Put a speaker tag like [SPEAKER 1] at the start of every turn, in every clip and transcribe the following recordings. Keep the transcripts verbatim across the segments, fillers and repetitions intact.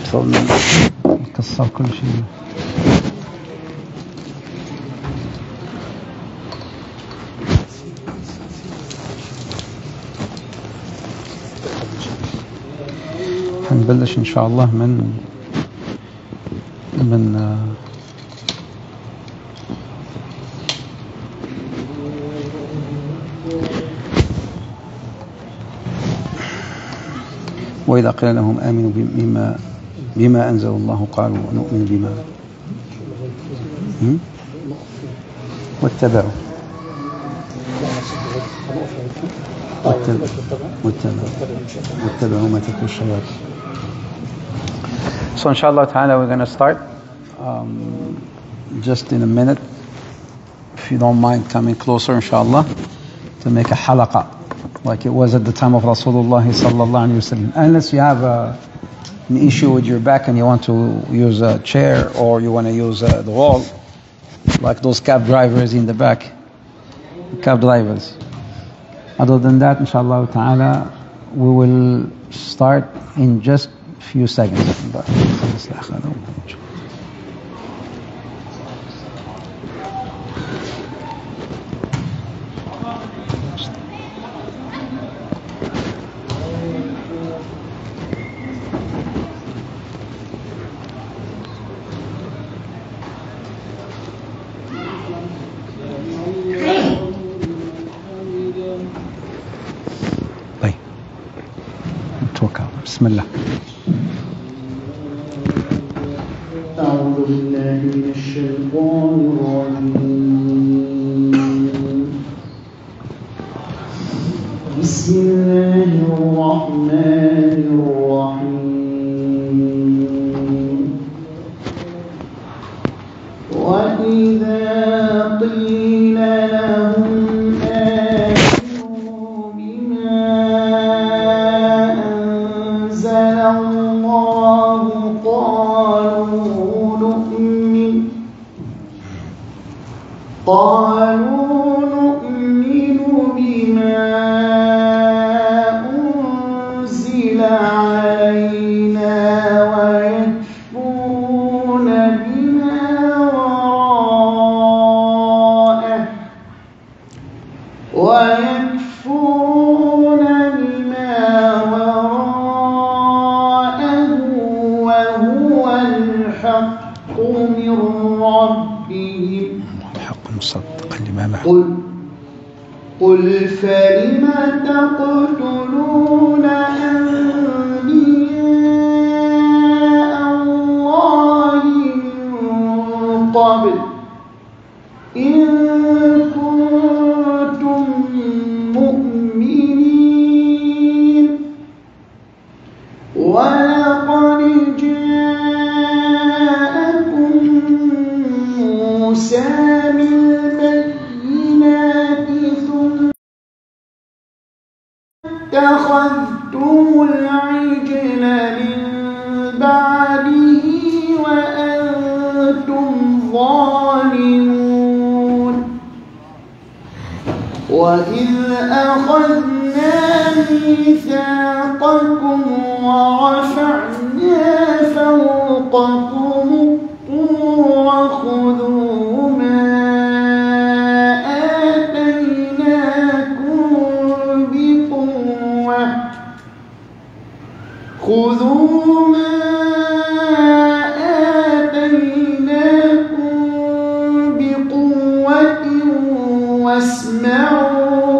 [SPEAKER 1] يدفعون يكسر كل شيء. هنبلش إن شاء الله من من وإذا قيل لهم آمنوا بما بما أنزل الله قالوا نؤمن بما واتبعوا واتبعوا واتبعوا ما تتلو الشياطين. So inshallah ta'ala we're going to start um, just in a minute, if you don't mind coming closer inshallah, to make a halaqa like it was at the time of Rasulullah sallallahu alayhi wa sallam. Unless you have a, an issue with your back and you want to use a chair or you want to use uh, the wall, like those cab drivers in the back, cab drivers. Other than that, inshallah ta'ala, we will start in just a few seconds. بسم الله.
[SPEAKER 2] أعوذ بالله من الشيطان الرجيم. بسم الله الرحمن الرحيم. وإذا قيل لهم قالوا نؤمن بما أنزل علينا ويكفرون بما وراءه ويكفرون بما وراءه وهو الحق من ربهم
[SPEAKER 1] مصدقا لما معه.
[SPEAKER 2] قل قل فلم تقتلون أنبياء الله من قبل إن كنتم مؤمنين ولقد جاءكم موسى اتخذتم العجل من بعده وأنتم ظالمون وإذ أخذنا ميثاقكم ورفعنا فوقكم الطور خذوا ما خذوا ما آتيناكم بقوة واسمعوا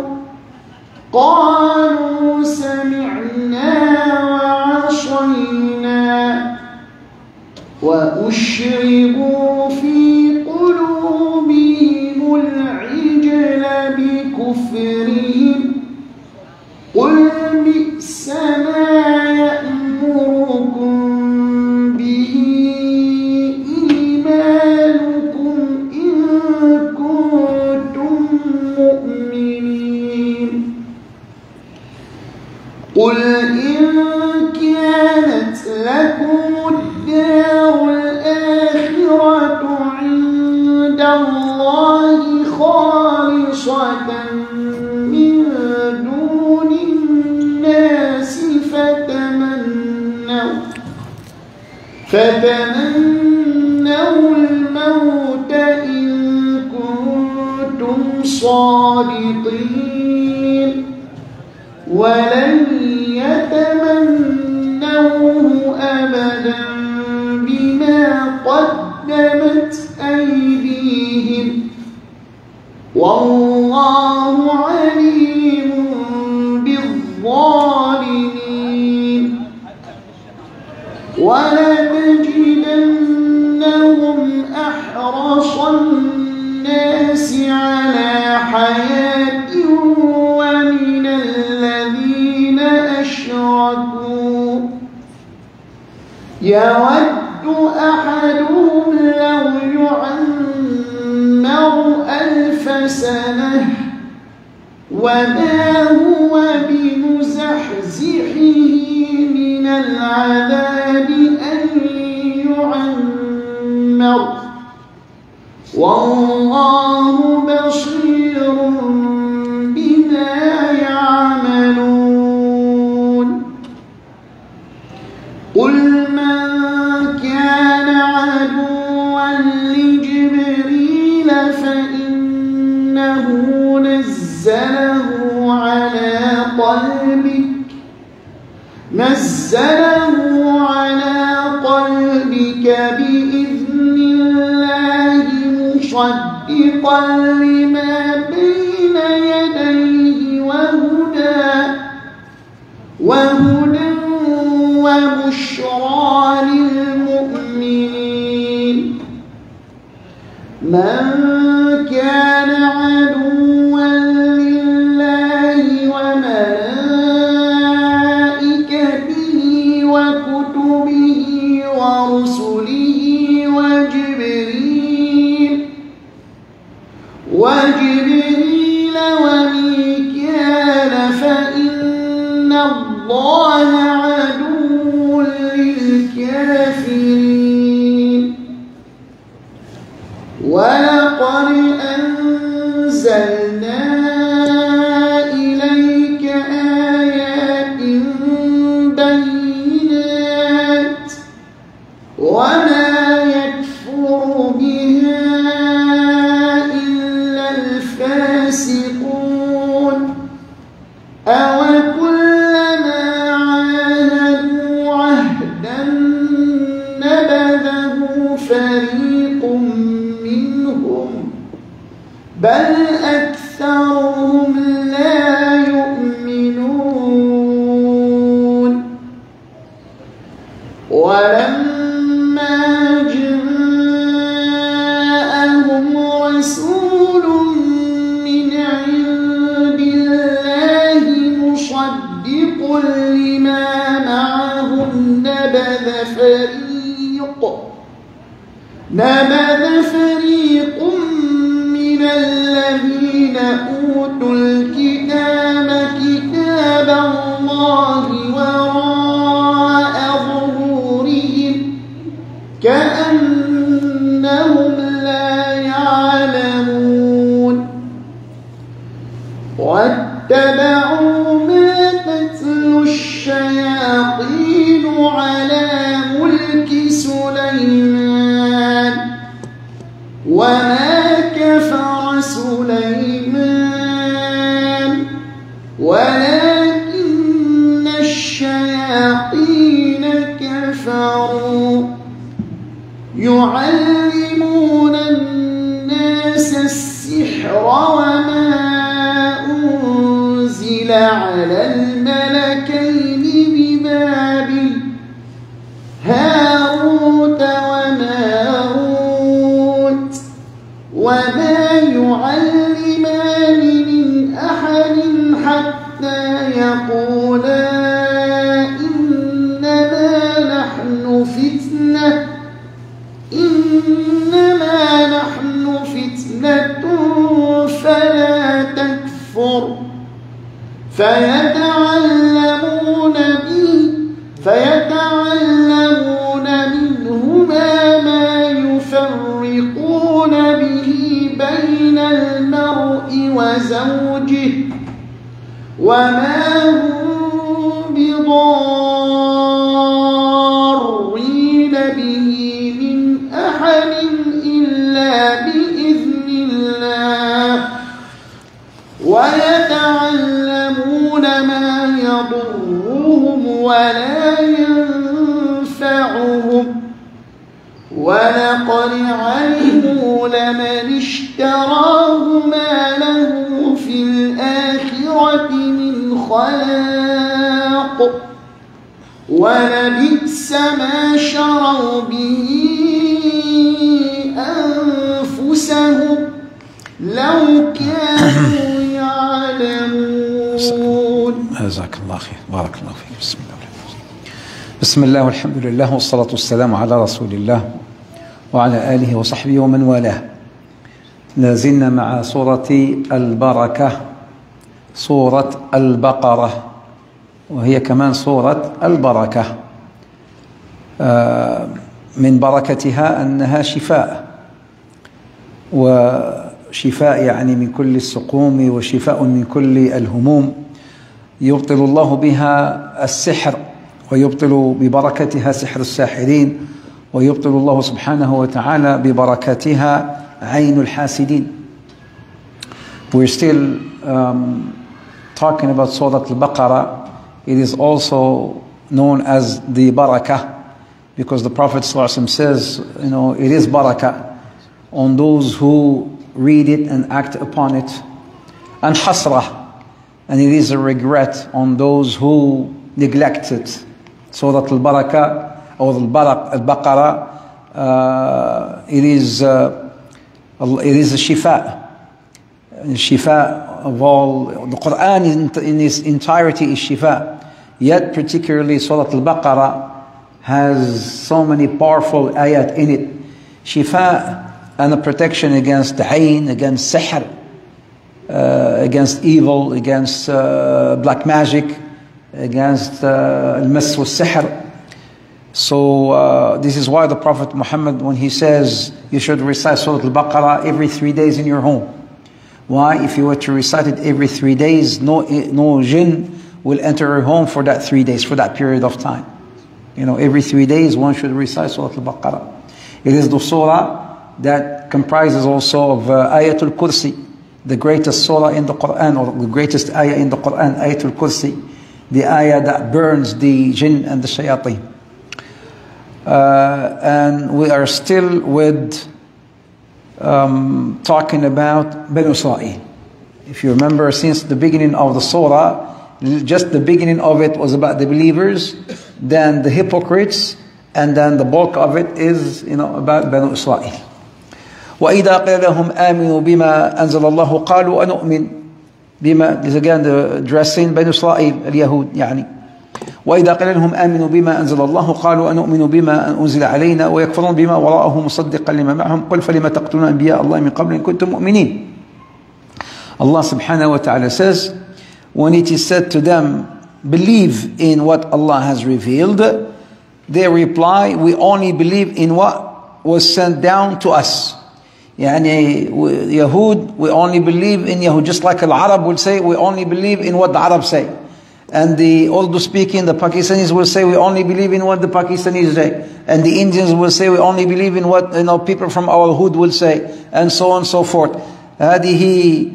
[SPEAKER 2] قالوا سمعنا وعصينا وأشربوا في قلوبهم العجل بكفرهم قل بئس ما قل إن كانت لكم الدار الآخرة عند الله خالصة من فتمنوا الموت إن كنتم صادقين ولن يتمنوه أبدا بما قدمت أيديهم والله عليم بالظالمين ولنجدنهم أحرص الناس على حياة ومن الذين أشركوا يود أحدهم لو يعمر ألف سنة وما هو بمزحزحه من العذاب أن يعمر والله بصير بما يعملون قل من كان عدوا لجبريل فإنه نزله على قلبك نزله على قلبك بإذن الله مصدقا لما بين يديه وهدى وهدى وبشرى للمؤمنين من كان عدوا لله وملائكته وكتبه ورسله وجبريل وجبريل وميكال فإن الله عدو للكافرين ولقد أنزلنا إليك آيات بينات وما يكفر بها إلا الفاسقون أوكلما عاهدوا عهدا نبذه فريق منهم بل أكثرهم لا يؤمنون ولما جاءهم رسول من عند الله مصدق لما معهم نبذ فريق نبذ فريق من الذين أوتوا الكتاب كتاب الله وراء ظهورهم كأنهم لا يعلمون واتبعوا ما تتلو الشياطين على ملك سليمان وما كفر سليمان ولكن الشياطين كفروا يعلمون الناس السحر وما أنزل على الملكين ببابل هاروت وماروت وما يعلمان من أحد حتى يقولا إنما نحن فتنة إنما نحن فتنة فلا تكفر فيتعلمون به فيتعلمون منهما ما يفرقون به بين المرء وزوجه وما هم بضارين به ولقد علموا لمن اشتراه ما له في الآخرة من خلاق ولبئس ما شروا به أنفسهم لو كانوا يعلمون.
[SPEAKER 1] جزاك الله خير، بارك الله فيك. بسم الله بسم الله والحمد لله والصلاة والسلام على رسول الله وعلى آله وصحبه ومن والاه. لازلنا مع سورة البركة، سورة البقرة، وهي كمان سورة البركة. من بركتها أنها شفاء، وشفاء يعني من كل السقوم، وشفاء من كل الهموم. يبطل الله بها السحر، ويبطل ببركتها سحر الساحرين، ويبطل الله سبحانه وتعالى ببركتها عين الحاسدين. We're still um, talking about Surah Al-Baqarah. It is also known as the Barakah, because the Prophet ﷺ says, you know, it is Barakah on those who read it and act upon it, and Hasrah, and it is a regret on those who neglect it. Surah Al-Barakah or Al-Baqarah, uh, it is uh, it is a shifa, shifa of all. The Quran in, in its entirety is shifa. Yet, particularly Surah Al-Baqarah has so many powerful ayat in it, shifa and a protection against ayn, against sihr, uh, against evil, against uh, black magic, against al-mas wa sihr. So uh, this is why the Prophet Muhammad, when he says you should recite Surah Al-Baqarah every three days in your home. Why? If you were to recite it every three days, no, no jinn will enter your home for that three days, for that period of time. You know, every three days one should recite Surah Al-Baqarah. It is the surah that comprises also of uh, Ayatul Kursi, the greatest surah in the Quran, or the greatest ayah in the Quran, Ayatul Kursi, the ayah that burns the jinn and the shayateen. Uh, and we are still with um, talking about Banu Israel. If you remember, since the beginning of the surah, just the beginning of it was about the believers, then the hypocrites, and then the bulk of it is, you know, about Banu Israel. وَإِذَا قِيلَ لَهُمْ آمِنُوا بِمَا أَنزَلَ اللَّهُ قَالُوا أَنُؤْمِنُ بِمَا. This again the addressing Banu Israel, اليهود يعني. وإذا قيل لهم آمنوا بما أنزل الله قالوا أنؤمن بما أنزل علينا ويكفرون بما وراءه مصدقا لما معهم قل فلم تقتلون أنبياء الله من قبل إن كنتم مؤمنين. Allah subhanahu wa ta'ala says, when it is said to them, believe in what Allah has revealed, they reply, we only believe in what was sent down to us. يعني Yahud, we only believe in Yahud, just like Al-Arab will say, we only believe in what the Arabs say. And the Urdu speaking, the Pakistanis will say, we only believe in what the Pakistanis say. And the Indians will say, we only believe in what, you know, people from our hood will say. And so on and so forth. هذه,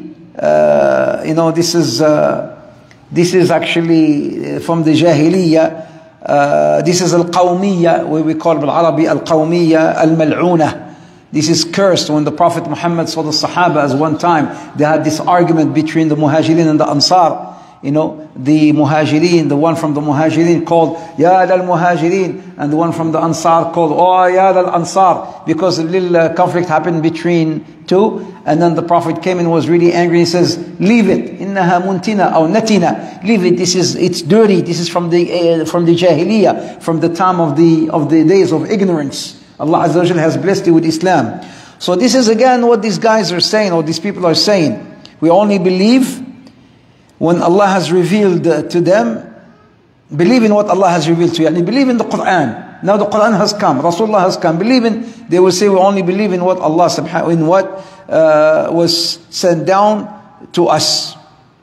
[SPEAKER 1] uh, you know, this is, uh, this is actually from the Jahiliyyah. Uh, this is Al-Qawmiyya, where we call Al-Arabi Al-Qawmiyya Al-Mal'una. This is cursed. When the Prophet Muhammad saw the Sahaba as one time, they had this argument between the Muhajirin and the Ansar. You know, the Muhajirin, the one from the Muhajirin called Ya Lal Muhajirin, and the one from the Ansar called Oh Ya Lal Ansar, because a little uh, conflict happened between two. And then the Prophet came and was really angry. He says, leave it, innaha muntina or natina, leave it. This is, it's dirty. This is from the uh, from the Jahiliyyah, from the time of the of the days of ignorance. Allah Azza wa Jalla has blessed you with Islam. So this is again what these guys are saying, or these people are saying. We only believe when Allah has revealed uh, to them. Believe in what Allah has revealed to you. And believe in the Quran. Now the Quran has come. Rasulullah has come. Believe in, they will say we only believe in what Allah subhanahu, in what uh, was sent down to us.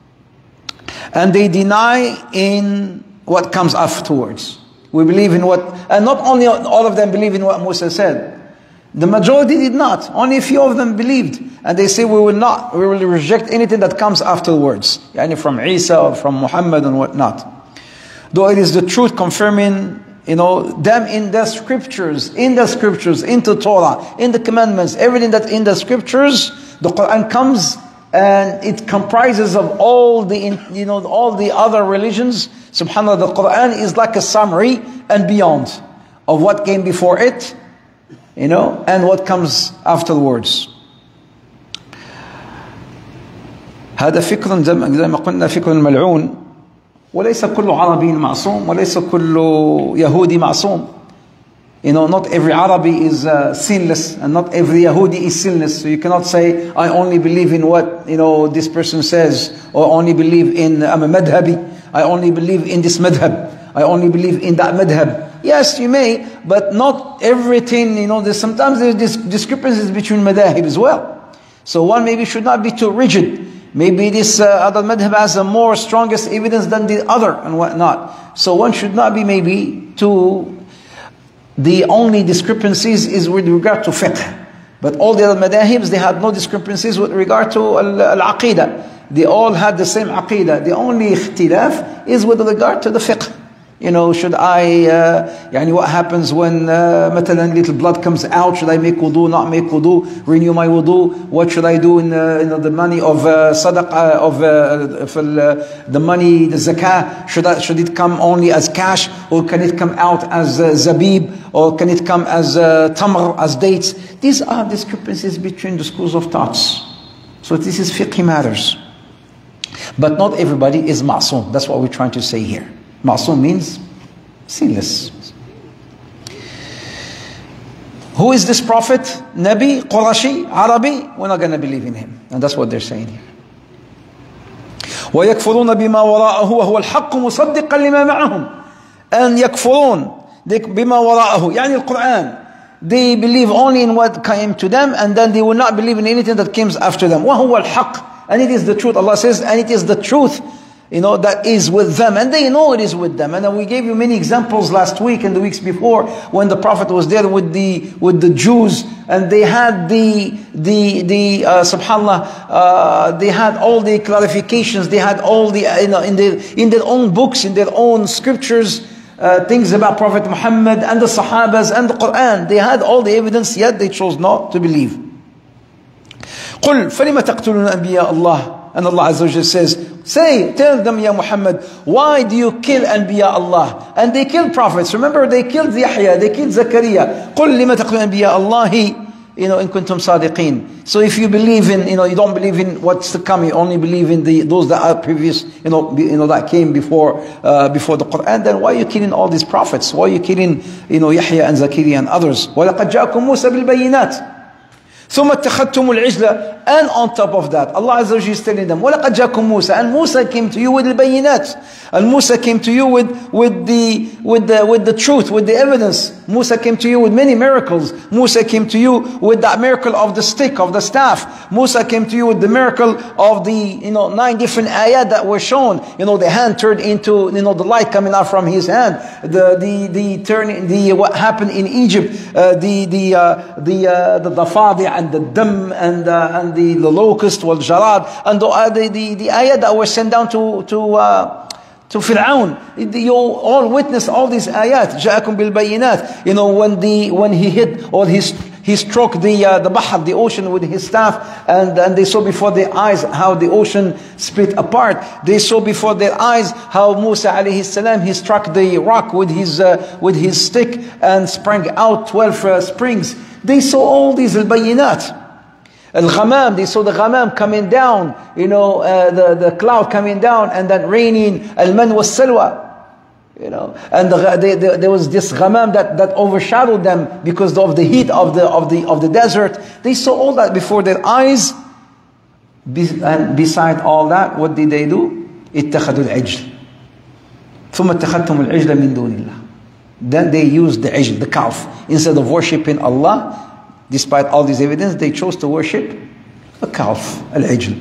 [SPEAKER 1] And they deny in what comes afterwards. We believe in what, and not only all of them believe in what Musa said. The majority did not. Only a few of them believed. And they say we will not, we will reject anything that comes afterwards. Yani from Isa or from Muhammad and whatnot. Though it is the truth confirming you know, them in the scriptures, in the scriptures, into Torah, in the commandments, everything that's in the scriptures, the Quran comes and it comprises of all the, you know, all the other religions. SubhanAllah, the Quran is like a summary and beyond of what came before it, you know, and what comes afterwards. هذا فكر زي ما قلنا فكر الملعون وليس كل عربي معصوم وليس كل يهودي معصوم. You know, not every Arabi is uh, sinless, and not every Yahudi is sinless. So you cannot say, I only believe in what, you know, this person says, or only believe in, I'm a madhabi, I only believe in this madhab, I only believe in that madhab. Yes, you may, but not everything, you know, there's sometimes there's discrepancies between madhab as well. So one maybe should not be too rigid. Maybe this uh, other madhab has a more strongest evidence than the other and whatnot. So one should not be maybe too... The only discrepancies is with regard to fiqh. But all the other madahibs, they had no discrepancies with regard to al-aqidah. They all had the same aqidah. The only ikhtilaf is with regard to the fiqh. You know, should I, uh, yani what happens when uh, مثلا little blood comes out? Should I make wudu, not make wudu, renew my wudu? What should I do in, uh, in the money of uh, sadaqah, of uh, uh, the money, the zakah? Should, I, should it come only as cash, or can it come out as uh, zabib, or can it come as uh, tamr, as dates? These are discrepancies between the schools of thoughts. So this is fiqh matters. But not everybody is ma'soom. That's what we're trying to say here. Ma'soom means sinless. Who is this prophet? Nabi, Qurashi, Arabi? We're not going to believe in him. And that's what they're saying here. وَيَكْفُرُونَ بِمَا وَرَاءَهُ وَهُوَ الْحَقُّ مُصَدِّقًا لِمَا مَعَهُم. And يَكْفُرُونَ بِمَا وَرَاءَهُ يعني القرآن. They believe only in what came to them, and then they will not believe in anything that comes after them. وَهُوَ الْحَقُّ. And it is the truth. Allah says, and it is the truth, you know, that is with them, and they know it is with them. And then we gave you many examples last week and the weeks before when the Prophet was there with the with the Jews, and they had the the the uh, subhanallah, uh, they had all the clarifications, they had all the you know in their in their own books, in their own scriptures, uh, things about Prophet Muhammad and the Sahabas and the Quran. They had all the evidence, yet they chose not to believe. قل فلم تقتلون أنبياء الله. And Allah Azza wa Jalla says, say, tell them, Ya Muhammad, why do you kill Anbiya Allah? And they killed prophets. Remember, they killed Yahya, they killed Zakaria. قل لما تقتلون أنبياء الله, you know, in kuntum sadiqeen. So if you believe in, you know, you don't believe in what's to come, you only believe in the those that are previous, you know, you know that came before uh, before the Quran. Then why are you killing all these prophets? Why are you killing, you know, Yahya and Zakaria and others? وَلَقَدْ جَاءَكُمْ مُوسَى بِالْبَيِّنَاتِ ثم اتخذتم العجل. And on top of that, Allah Azza wa Jalla is telling them, وَلَقَدْ جَاءَكُمْ مُوسَى. And Musa came to you with البينات. And Musa came to you with, with, the, with, the, with the truth, with the evidence. Musa came to you with many miracles. Musa came to you with that miracle of the stick, of the staff. Musa came to you with the miracle of the, you know, nine different ayat that were shown. You know, the hand turned into, you know, the light coming out from his hand. The, the, the turning, the, what happened in Egypt, uh, the, the, uh, the, uh, the, the fadi and the dam and, uh, and the, the locust, wal jarad, and the, uh, the, the, the ayat that were sent down to, to, uh, to Fir'aun. You all witness all these ayat. جَاءَكُمْ بِالْبَيِّنَاتِ. You know, when the when he hit or he he struck the uh, the bahr, the ocean, with his staff, and and they saw before their eyes how the ocean split apart. They saw before their eyes how Musa alayhi salam, he struck the rock with his uh, with his stick and sprang out twelve uh, springs. They saw all these al-bayinat. Al-ghamam, they saw the ghamam coming down, you know, uh, the, the cloud coming down and then raining, al-man was salwa, you know, and the, the, the, there was this ghamam that, that overshadowed them because of the heat of the, of the, of the desert. They saw all that before their eyes. Be, and beside all that, what did they do? اتخذوا العجل. ثم اتخذتم العجل من دون الله. Then they used the ajl, the calf. Instead of worshipping Allah, despite all this evidence, they chose to worship a calf, al-ajl.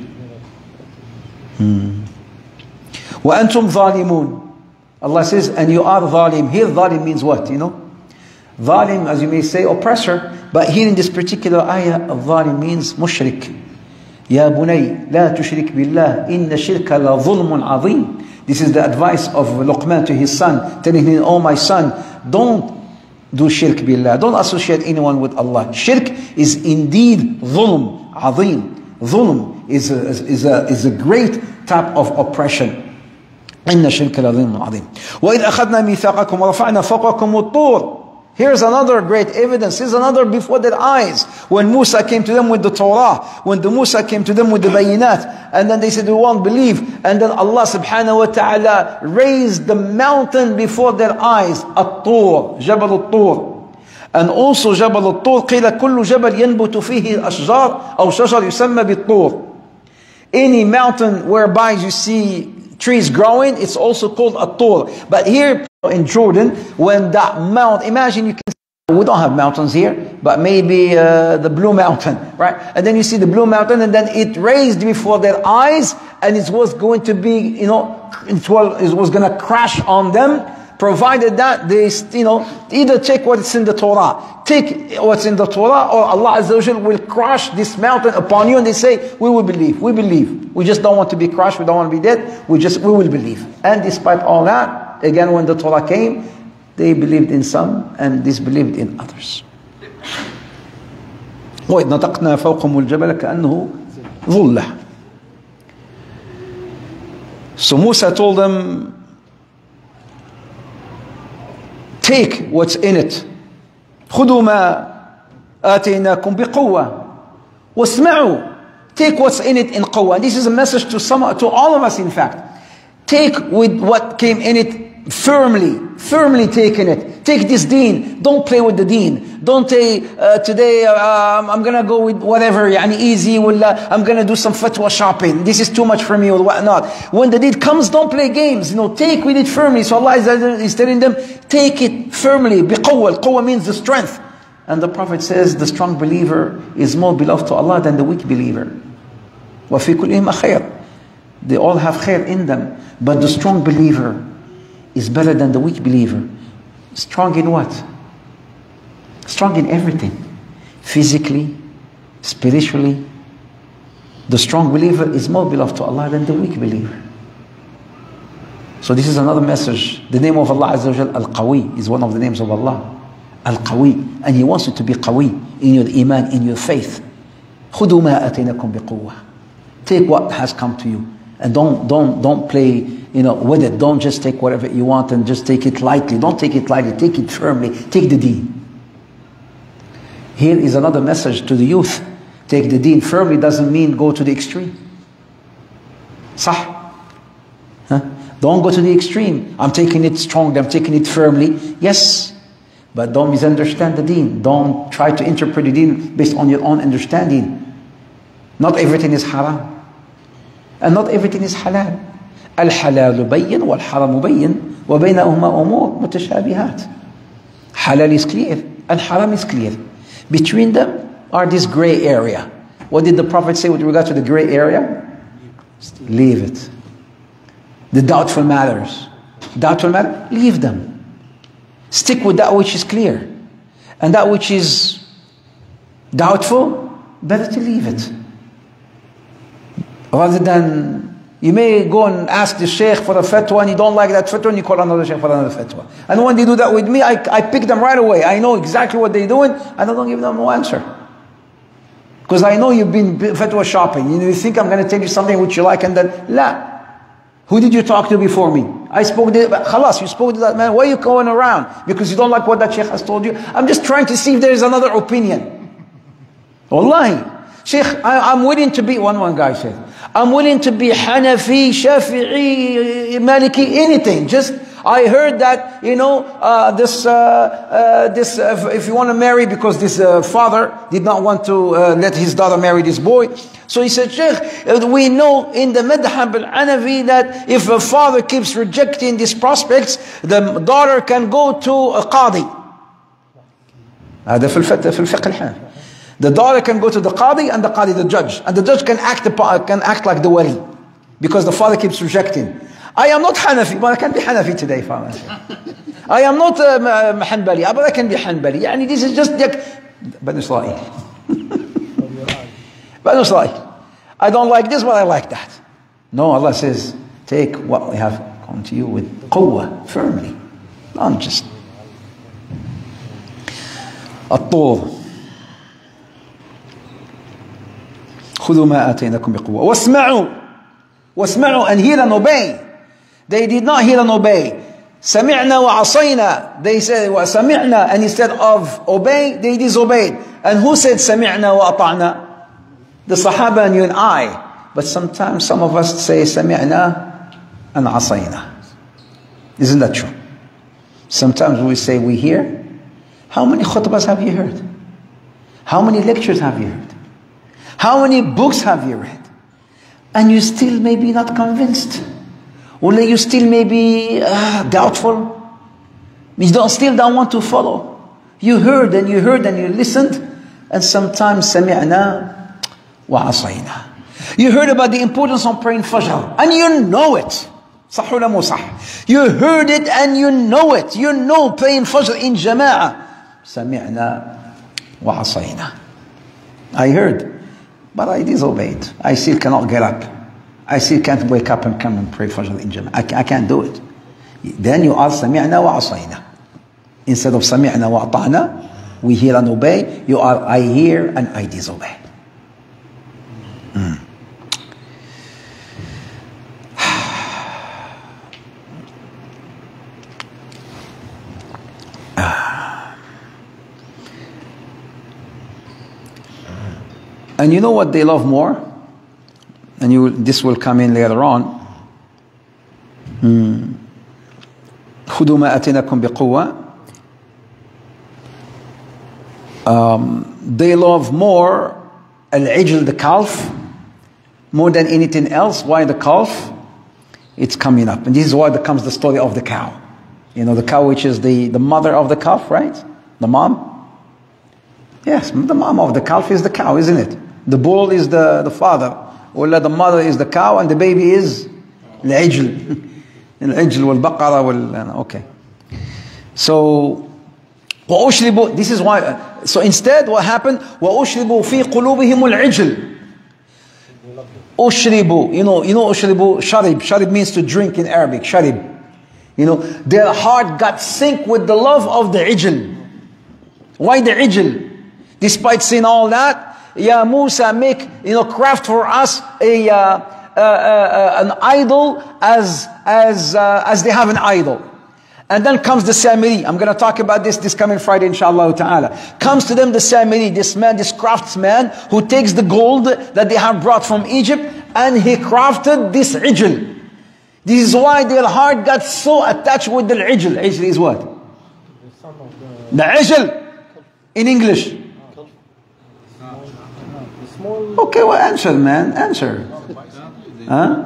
[SPEAKER 1] Hmm. وَأَنْتُمْ ظَالِمُونَ. Allah says, and you are zalim. Here, zalim means what, you know? Zalim, as you may say, oppressor. But here in this particular ayah, zalim means mushrik. يَا بُنَيْ لَا تُشْرِكْ بِاللَّهِ إِنَّ الشِّرْكَ لَظُلْمٌ عَظِيمٌ. This is the advice of Luqman to his son, telling him, oh my son, don't do shirk billah. Don't associate anyone with Allah. Shirk is indeed dhulm, azim. Dhulm is a, is a, is a great type of oppression. إن الشرك لظلم عظيم. وإذ أخذنا ميثاقكم ورفعنا فوقكم الطور. Here's another great evidence. Here's another before their eyes. When Musa came to them with the Torah, when the Musa came to them with the bayinat, and then they said, we won't believe. And then Allah subhanahu wa ta'ala raised the mountain before their eyes. At-Tur, Jabal At-Tur. And also Jabal At-Tur, قيل كل جبل ينبت فيه أشجار أو شجر يسمى بالطور. Any mountain whereby you see trees growing, it's also called At-Tur. But here in Jordan, when that mount, imagine you can, we don't have mountains here, but maybe uh, the Blue Mountain, right? And then you see the Blue Mountain, and then it raised before their eyes, and it was going to be, you know, it was, it was going to crash on them, provided that they, you know, either take what's in the Torah, take what's in the Torah, or Allah Azza wa Jal will crush this mountain upon you, and they say, we will believe, we believe. We just don't want to be crushed, we don't want to be dead, we just, we will believe. And despite all that, again, when the Torah came, they believed in some and disbelieved in others. وَإِذْ نَطَقْنَا فَوْقَهُمُ الْجَبَلَ كَأَنَّهُ ظُلَّةٌ. So Musa told them, take what's in it. خُذُوا مَا آتَيْنَاكُمْ بِقُوَّةٍ وَاسْمَعُوا. Take what's in it in qawwah. This is a message to some, to all of us, in fact. Take with what came in it firmly, firmly take in it. Take this deen. Don't play with the deen. Don't say, uh, today uh, I'm going to go with whatever, yani easy, wallah, I'm going to do some fatwa shopping. This is too much for me or whatnot. When the deen comes, don't play games. You know, take with it firmly. So Allah is telling them, take it firmly. Biqawwah. Qawwah means the strength. And the Prophet says, the strong believer is more beloved to Allah than the weak believer. وَفِي كُلِّهِمْ أَخَيْرٌ. They all have khair in them. But the strong believer is better than the weak believer. Strong in what? Strong in everything. Physically, spiritually. The strong believer is more beloved to Allah than the weak believer. So this is another message. The name of Allah Azza wa Jal, Al-Qawi, is one of the names of Allah. Al-Qawi. And He wants you to be Qawi in your iman, in your faith. خُذُوا مَا أَتَيْنَكُمْ بِقُوَّةٍ. Take what has come to you. And don't, don't, don't play, you know, with it. Don't just take whatever you want and just take it lightly. Don't take it lightly. Take it firmly. Take the deen. Here is another message to the youth. Take the deen firmly doesn't mean go to the extreme. Sah? Huh? Don't go to the extreme. I'm taking it strong. I'm taking it firmly. Yes. But don't misunderstand the deen. Don't try to interpret the deen based on your own understanding. Not everything is haram. And not everything is halal. الحلال بين والحرام بين وبينهما أمور متشابهات. Halal is clear and haram is clear. Between them are this gray area. What did the Prophet say with regard to the gray area? Leave it. The doubtful matters. Doubtful matter, leave them. Stick with that which is clear. And that which is doubtful, better to leave it. Rather than, you may go and ask the sheikh for a fatwa and you don't like that fatwa and you call another sheikh for another fatwa. And when they do that with me, I, I pick them right away. I know exactly what they're doing and I don't give them no answer. Because I know you've been fatwa shopping. You know, you think I'm going to tell you something which you like and then, la. Who did you talk to before me? I spoke to, khalas, you spoke to that man. Why are you going around? Because you don't like what that sheikh has told you? I'm just trying to see if there is another opinion. Wallahi. Sheikh, I, I'm willing to be, one one guy said, I'm willing to be Hanafi, Shafi'i, Maliki, anything. Just, I heard that, you know, uh, this, uh, uh, this, uh, if you want to marry, because this uh, father did not want to uh, let his daughter marry this boy. So he said, Sheikh, we know in the Madhab al-Hanafi that if a father keeps rejecting these prospects, the daughter can go to a qadi. هذا في الفقه في الفقه الحنفي. The daughter can go to the qadi and the qadi, the judge. And the judge can act, can act like the wali. Because the father keeps rejecting. I am not Hanafi, but I can be Hanafi today. I am not uh, Hanbali, but I can be Hanbali. Yani this is just like Banu Israel. Banu Israel. I don't like this, but I like that. No, Allah says, take what we have come to you with quwwah, firmly. Don't just الطور. خذوا ما آتيناكم بقوة واسمعوا. واسمعوا and hear and obey. They did not hear and obey. سمعنا وعصينا. They said وسمعنا, and instead of obey, they disobeyed. And who said سمعنا وأطعنا? The Sahaba and you and I. But sometimes some of us say سمعنا and عصينا. Isn't that true? Sometimes we say we hear. How many khutbahs have you heard? How many lectures have you heard? How many books have you read? And you still may be not convinced. Or you still may be uh, doubtful. You don't, still don't want to follow. You heard and you heard and you listened. And sometimes سمعنا وعصينا. You heard about the importance of praying Fajr. And you know it. صح ولا مو صح? You heard it and you know it. You know praying Fajr in Jama'ah. سمعنا وعصينا. I heard. But I disobeyed. I still cannot get up. I still can't wake up and come and pray Fajr in Jama'ah. I, I can't do it. Then you are سمعنا وعصينا. Instead of سمعنا وأطعنا, we hear and obey. You are I hear and I disobey. Mm. And you know what they love more? And you, this will come in later on. خذوا ما آتيناكم بقوة. Um, they love more al-ijl, the calf, more than anything else. Why the calf? It's coming up. And this is why there comes the story of the cow. You know, the cow which is the, the mother of the calf, right? The mom? Yes, the mom of the calf is the cow, isn't it? The bull is the, the father. Or the mother is the cow and the baby is al-ijl. Al-ijl wal-baqara wal... Okay. So, وَأُشْرِبُوا, this is why... So instead what happened? وَأُشْرِبُوا فِي قُلُوبِهِمُ الْعِجْلِ. أُشْرِبُوا. You know, you know أُشْرِبُوا, sharib. Sharib means to drink in Arabic. Sharib. You know, their heart got synced with the love of the ijl. Why the ijl? Despite saying all that, Ya Musa, make, you know, craft for us a uh, uh, uh, an idol as as uh, as they have an idol. And then comes the Samiri. I'm going to talk about this this coming Friday, inshallah ta'ala. Comes to them the Samiri, this man, this craftsman, who takes the gold that they have brought from Egypt, and he crafted this ijl. This is why their heart got so attached with the ijl. Ijl is what? The ijl in English. Okay, well, answer, man, answer. Huh?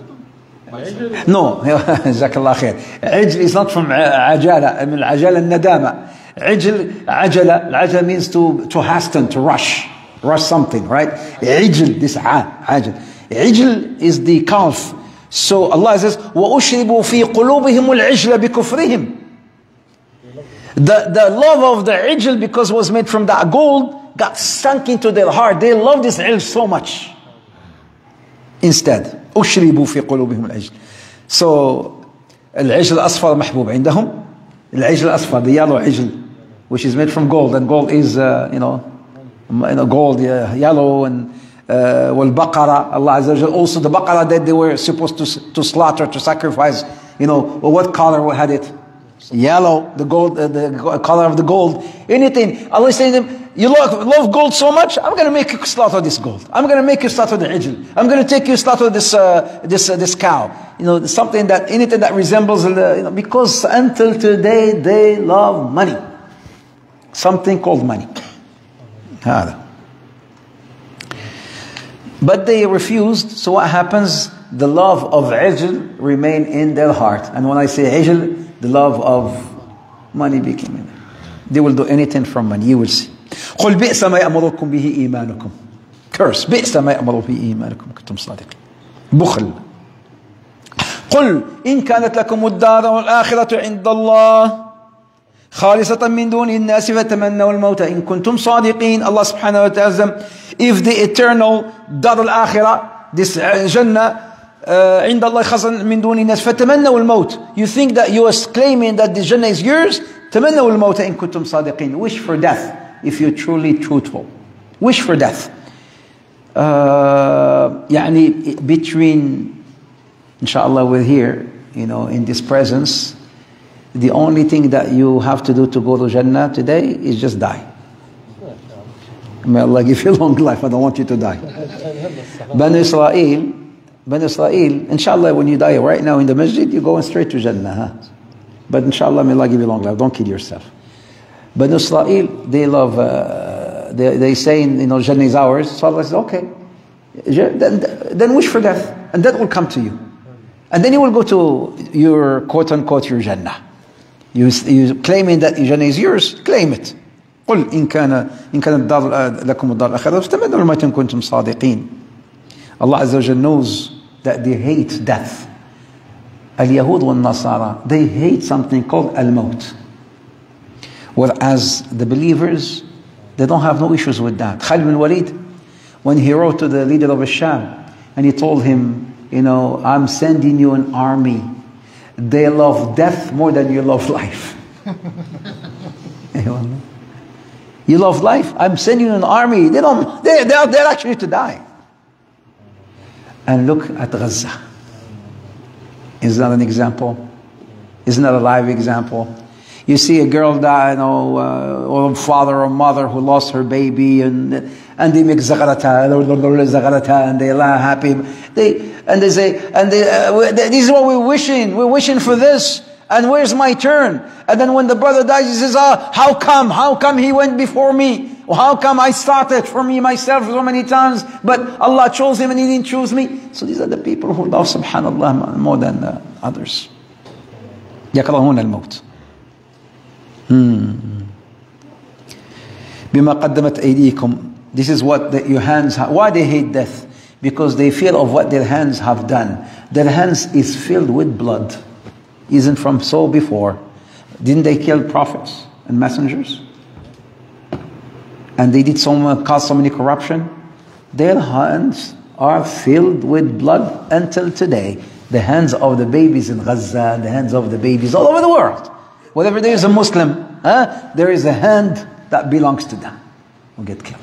[SPEAKER 1] No, جزاك الله خير. عجل is not from عجالة, من العجالة الندامة. عجل, عجلة, العجلة means to to hasten, to rush, rush something, right? عجل, this ع, عجل. عجل is the calf. So Allah says, وَأُشْرِبُوا فِي قُلُوبِهِمُ الْعِجْلَ بِكُفْرِهِمْ. The the love of the ijl, because it was made from that gold, got sunk into their heart. They love this ijl so much. Instead, أشربوا في قلوبهم العجل. So, العجل الأصفر محبوب عندهم. العجل الأصفر, the yellow ijl, which is made from gold, and gold is, uh, you know, you know, gold, uh, yellow, and uh, والبقرة. Allah Azza wa Jalla, also the baqarah that they were supposed to to slaughter, to sacrifice. You know, what color had it? Yellow, the gold, uh, the color of the gold. Anything. Allah is saying to them, you love, love gold so much, I'm going to make you slaughter this gold. I'm going to make you slaughter the ijl. I'm going to take you slaughter this uh, this uh, this cow. You know, something that, anything that resembles, uh, you know, because until today they love money. Something called money. But they refused, so what happens? The love of ijl remained in their heart. And when I say ijl, the love of money became in there. They will do anything from money, you will see. قل بئس ما يأمركم به إيمانكم. Curse. بئس ما يأمر به إيمانكم كنتم صادقين. بخل. قل إن كانت لكم الدار والآخرة عند الله خالصة من دون الناس فتمنوا الموت إن كنتم صادقين. Allah subhanahu wa ta'ala says, if the eternal dar al-akhirah, this Jannah, uh, عند الله خاصة من دون الناس فتمنوا الموت. You think that you are claiming that the Jannah is yours? تمنوا الموت إن كنتم صادقين. Wish for death if you're truly truthful. Wish for death. Uh, يعني between, inshallah, we're here, you know, in this presence. The only thing that you have to do to go to Jannah today is just die. May Allah give you long life. I don't want you to die. Banu Israel, Banu Israel, inshallah, when you die right now in the masjid, you're going straight to Jannah. Huh? But inshallah, may Allah give you long life. Don't kill yourself. Banu Israel, they love, uh, they, they say, you know, Jannah is ours. So Allah says, okay, then, then wish for death, and that will come to you. And then you will go to your quote-unquote, your Jannah. You, you claiming that Jannah is yours, claim it. قل إن كان إن كان الدار لكم الدار الآخرة فاستمنوا الموت إن كنتم صادقين. Allah Azza wa Jalla knows that they hate death. Al-Yahud wal-Nasara, they hate something called al-Maut. Whereas the believers, they don't have no issues with that. Khalid bin Walid, when he wrote to the leader of Sham, and he told him, you know, I'm sending you an army. They love death more than you love life. You love life? I'm sending you an army. They don't, they, they're, they're actually to die. And look at Gaza. Isn't that an example? Isn't that a live example? You see a girl die, you know, uh, or a father or mother who lost her baby, and and they make zagarata, zagarata, and they laugh happy. They and they say, and they, uh, this is what we're wishing. We're wishing for this. And where's my turn? And then when the brother dies, he says, ah, how come? How come he went before me? Or how come I started for me myself so many times, but Allah chose him and he didn't choose me? So these are the people who love subhanallah more than uh, others. يكرهون الموت. Hmm. بما قدمت أيديكم. This is what the, your hands have. Why they hate death? Because they feel of what their hands have done. Their hands is filled with blood. Isn't from so before. Didn't they kill prophets and messengers? And they did so much, cause so many corruption. Their hands are filled with blood until today. The hands of the babies in Gaza, the hands of the babies all over the world. Whenever there is a Muslim, huh, there is a hand that belongs to them who get killed.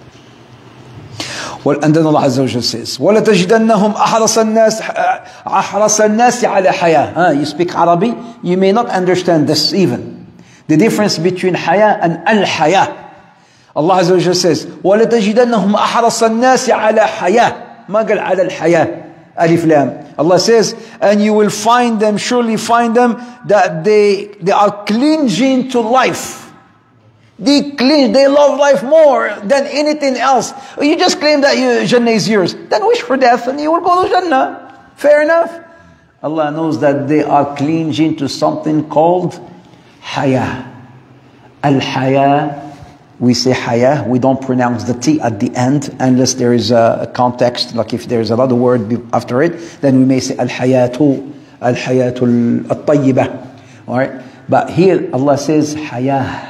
[SPEAKER 1] Well, and then Allah Azza wa Jalla says, وَلَتَجِدَنَّهُمْ أَحْرَصَ النَّاسِ أَحْرَصَ النَّاسِ عَلَى حَيَاةٍ. Huh? You speak Arabic, you may not understand this even. The difference between haya and al-haya. Allah Azza wa Jalla says, وَلَتَجِدَنَّهُمْ أَحْرَصَ النَّاسِ عَلى حَيَاةٍ. ما قال على الحياة. Alif Lam. Allah says, and you will find them, surely find them, that they, they are clinging to life. They cling, they love life more than anything else. You just claim that you, Jannah is yours. Then wish for death and you will go to Jannah. Fair enough. Allah knows that they are clinging to something called haya. Al-haya, we say haya, we don't pronounce the T at the end unless there is a context, like if there is another word after it, then we may say al-hayatu, al-hayatu al-tayyibah. Alright? But here Allah says haya.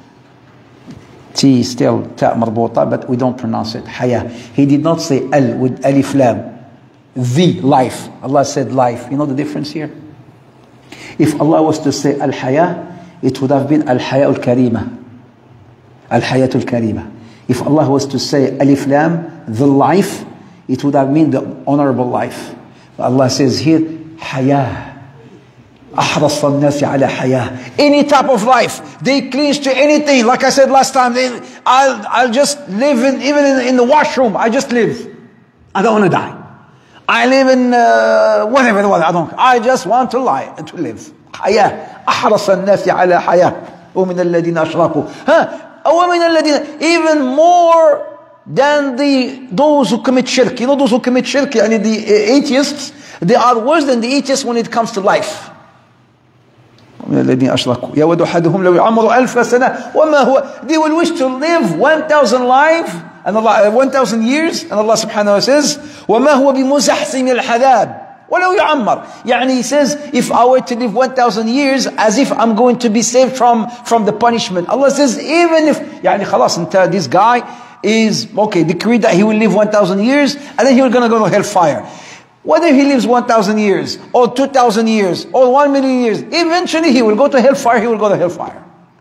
[SPEAKER 1] T still ta marbota, but we don't pronounce it. Haya. He did not say al with alif lam. The life. Allah said life. You know the difference here? If Allah was to say al haya, it would have been al haya al karima. Al hayatul karima. If Allah was to say alif lam, the life, it would have been the honorable life. But Allah says here haya. أحرص الناس على حياة. Any type of life, they cling to anything. Like I said last time, they, I'll I'll just live in even in, in the washroom. I just live. I don't want to die. I live in uh, whatever the weather. I don't. I just want to lie to live. حياة. أحرص الناس على حياة. ومن الذين أشركوا. ها. ومن الذين even more than the those who commit shirk. You know those who commit shirk. يعني the atheists. They are worse than the atheists when it comes to life. من الذين أشركوا يود أحدهم لو يعمر ألف سنة وما هو. They will wish to live one thousand life and Allah one thousand years, and Allah subhanahu wa ta'ala says وما هو بمزحزح من العذاب ولو يعمر. يعني he says if I were to live one thousand years, as if I'm going to be saved from from the punishment. Allah says even if يعني خلاص انت this guy is okay decreed that he will live one thousand years and then he's going to go to hellfire. Whether he lives one thousand years, or two thousand years, or one million years, eventually he will go to hellfire, he will go to hellfire.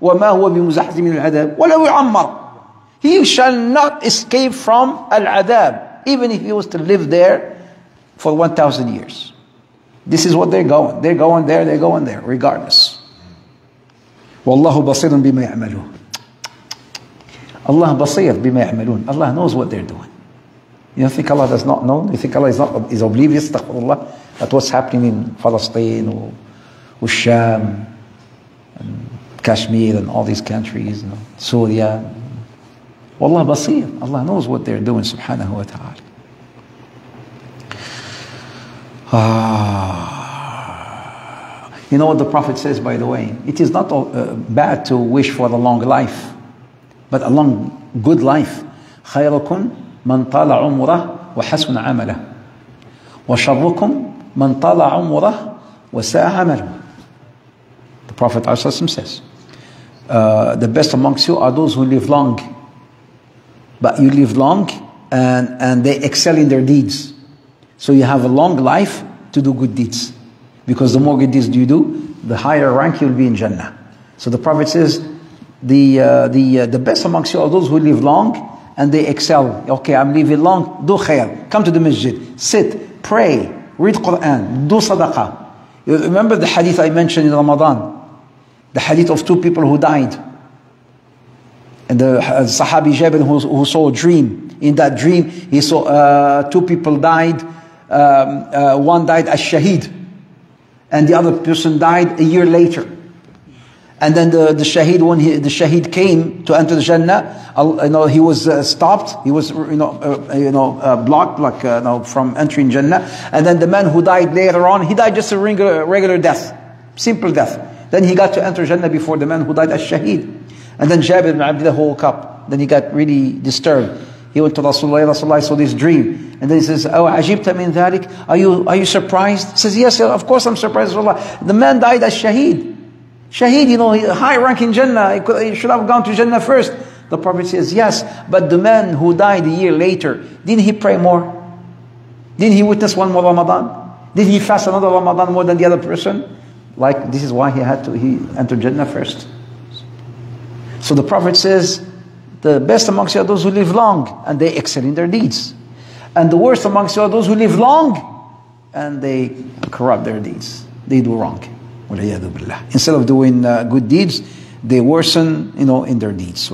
[SPEAKER 1] وما هو بمزحزح من العذاب ولو يعمر. He shall not escape from al-adab, even if he was to live there for one thousand years. This is what they're going. They're going there, they're going there, regardless. Wallahu basirun bima ya'malun. Allah basir bima ya'malun. Allah knows what they're doing. You don't think Allah does not know? You think Allah is not is oblivious, astaghfirullah, at what's happening in Palestine or, or Sham and Kashmir and all these countries, you know, Syria. Wallah basir. Allah knows what they're doing, subhanahu wa ta'ala. Ah. You know what the Prophet says, by the way? It is not uh, bad to wish for a long life, but a long, good life. خيركم من طال عمره وحسن عمله وشركم من طال عمره وساء عمله. The Prophet ﷺ says, uh, the best amongst you are those who live long, but you live long and, and they excel in their deeds. So you have a long life to do good deeds. Because the more good deeds you do, the higher rank you'll be in Jannah. So the Prophet says, the, uh, the, uh, the best amongst you are those who live long and they excel. Okay, I'm living long, do khair. Come to the masjid, sit, pray, read Quran, do sadaqah. You remember the hadith I mentioned in Ramadan? The hadith of two people who died. And the uh, Sahabi Jabir who, who saw a dream. In that dream, he saw uh, two people died. Um, uh, one died as shaheed, and the other person died a year later. And then the, the shaheed, when he, the shaheed came to enter the Jannah, uh, you know, he was uh, stopped. He was, you know, uh, you know, uh, blocked, like uh, you know, from entering Jannah. And then the man who died later on, he died just a regular, regular death, simple death. Then he got to enter Jannah before the man who died as shaheed. And then Jabir ibn Abdullah woke up. Then he got really disturbed. He went to Rasulullah, Rasulullah saw this dream. And then he says, oh, ajibta min dhalik? Are you, are you surprised? He says, yes, of course I'm surprised, Rasulullah. The man died as shaheed. Shaheed, you know, high rank in Jannah. He, could, he should have gone to Jannah first. The Prophet says, yes, but the man who died a year later, didn't he pray more? Didn't he witness one more Ramadan? Did he fast another Ramadan more than the other person? Like, this is why he had to, he entered Jannah first. So the Prophet says, the best amongst you are those who live long and they excel in their deeds. And the worst amongst you are those who live long and they corrupt their deeds. They do wrong. Instead of doing uh, good deeds, they worsen, you know, in their deeds.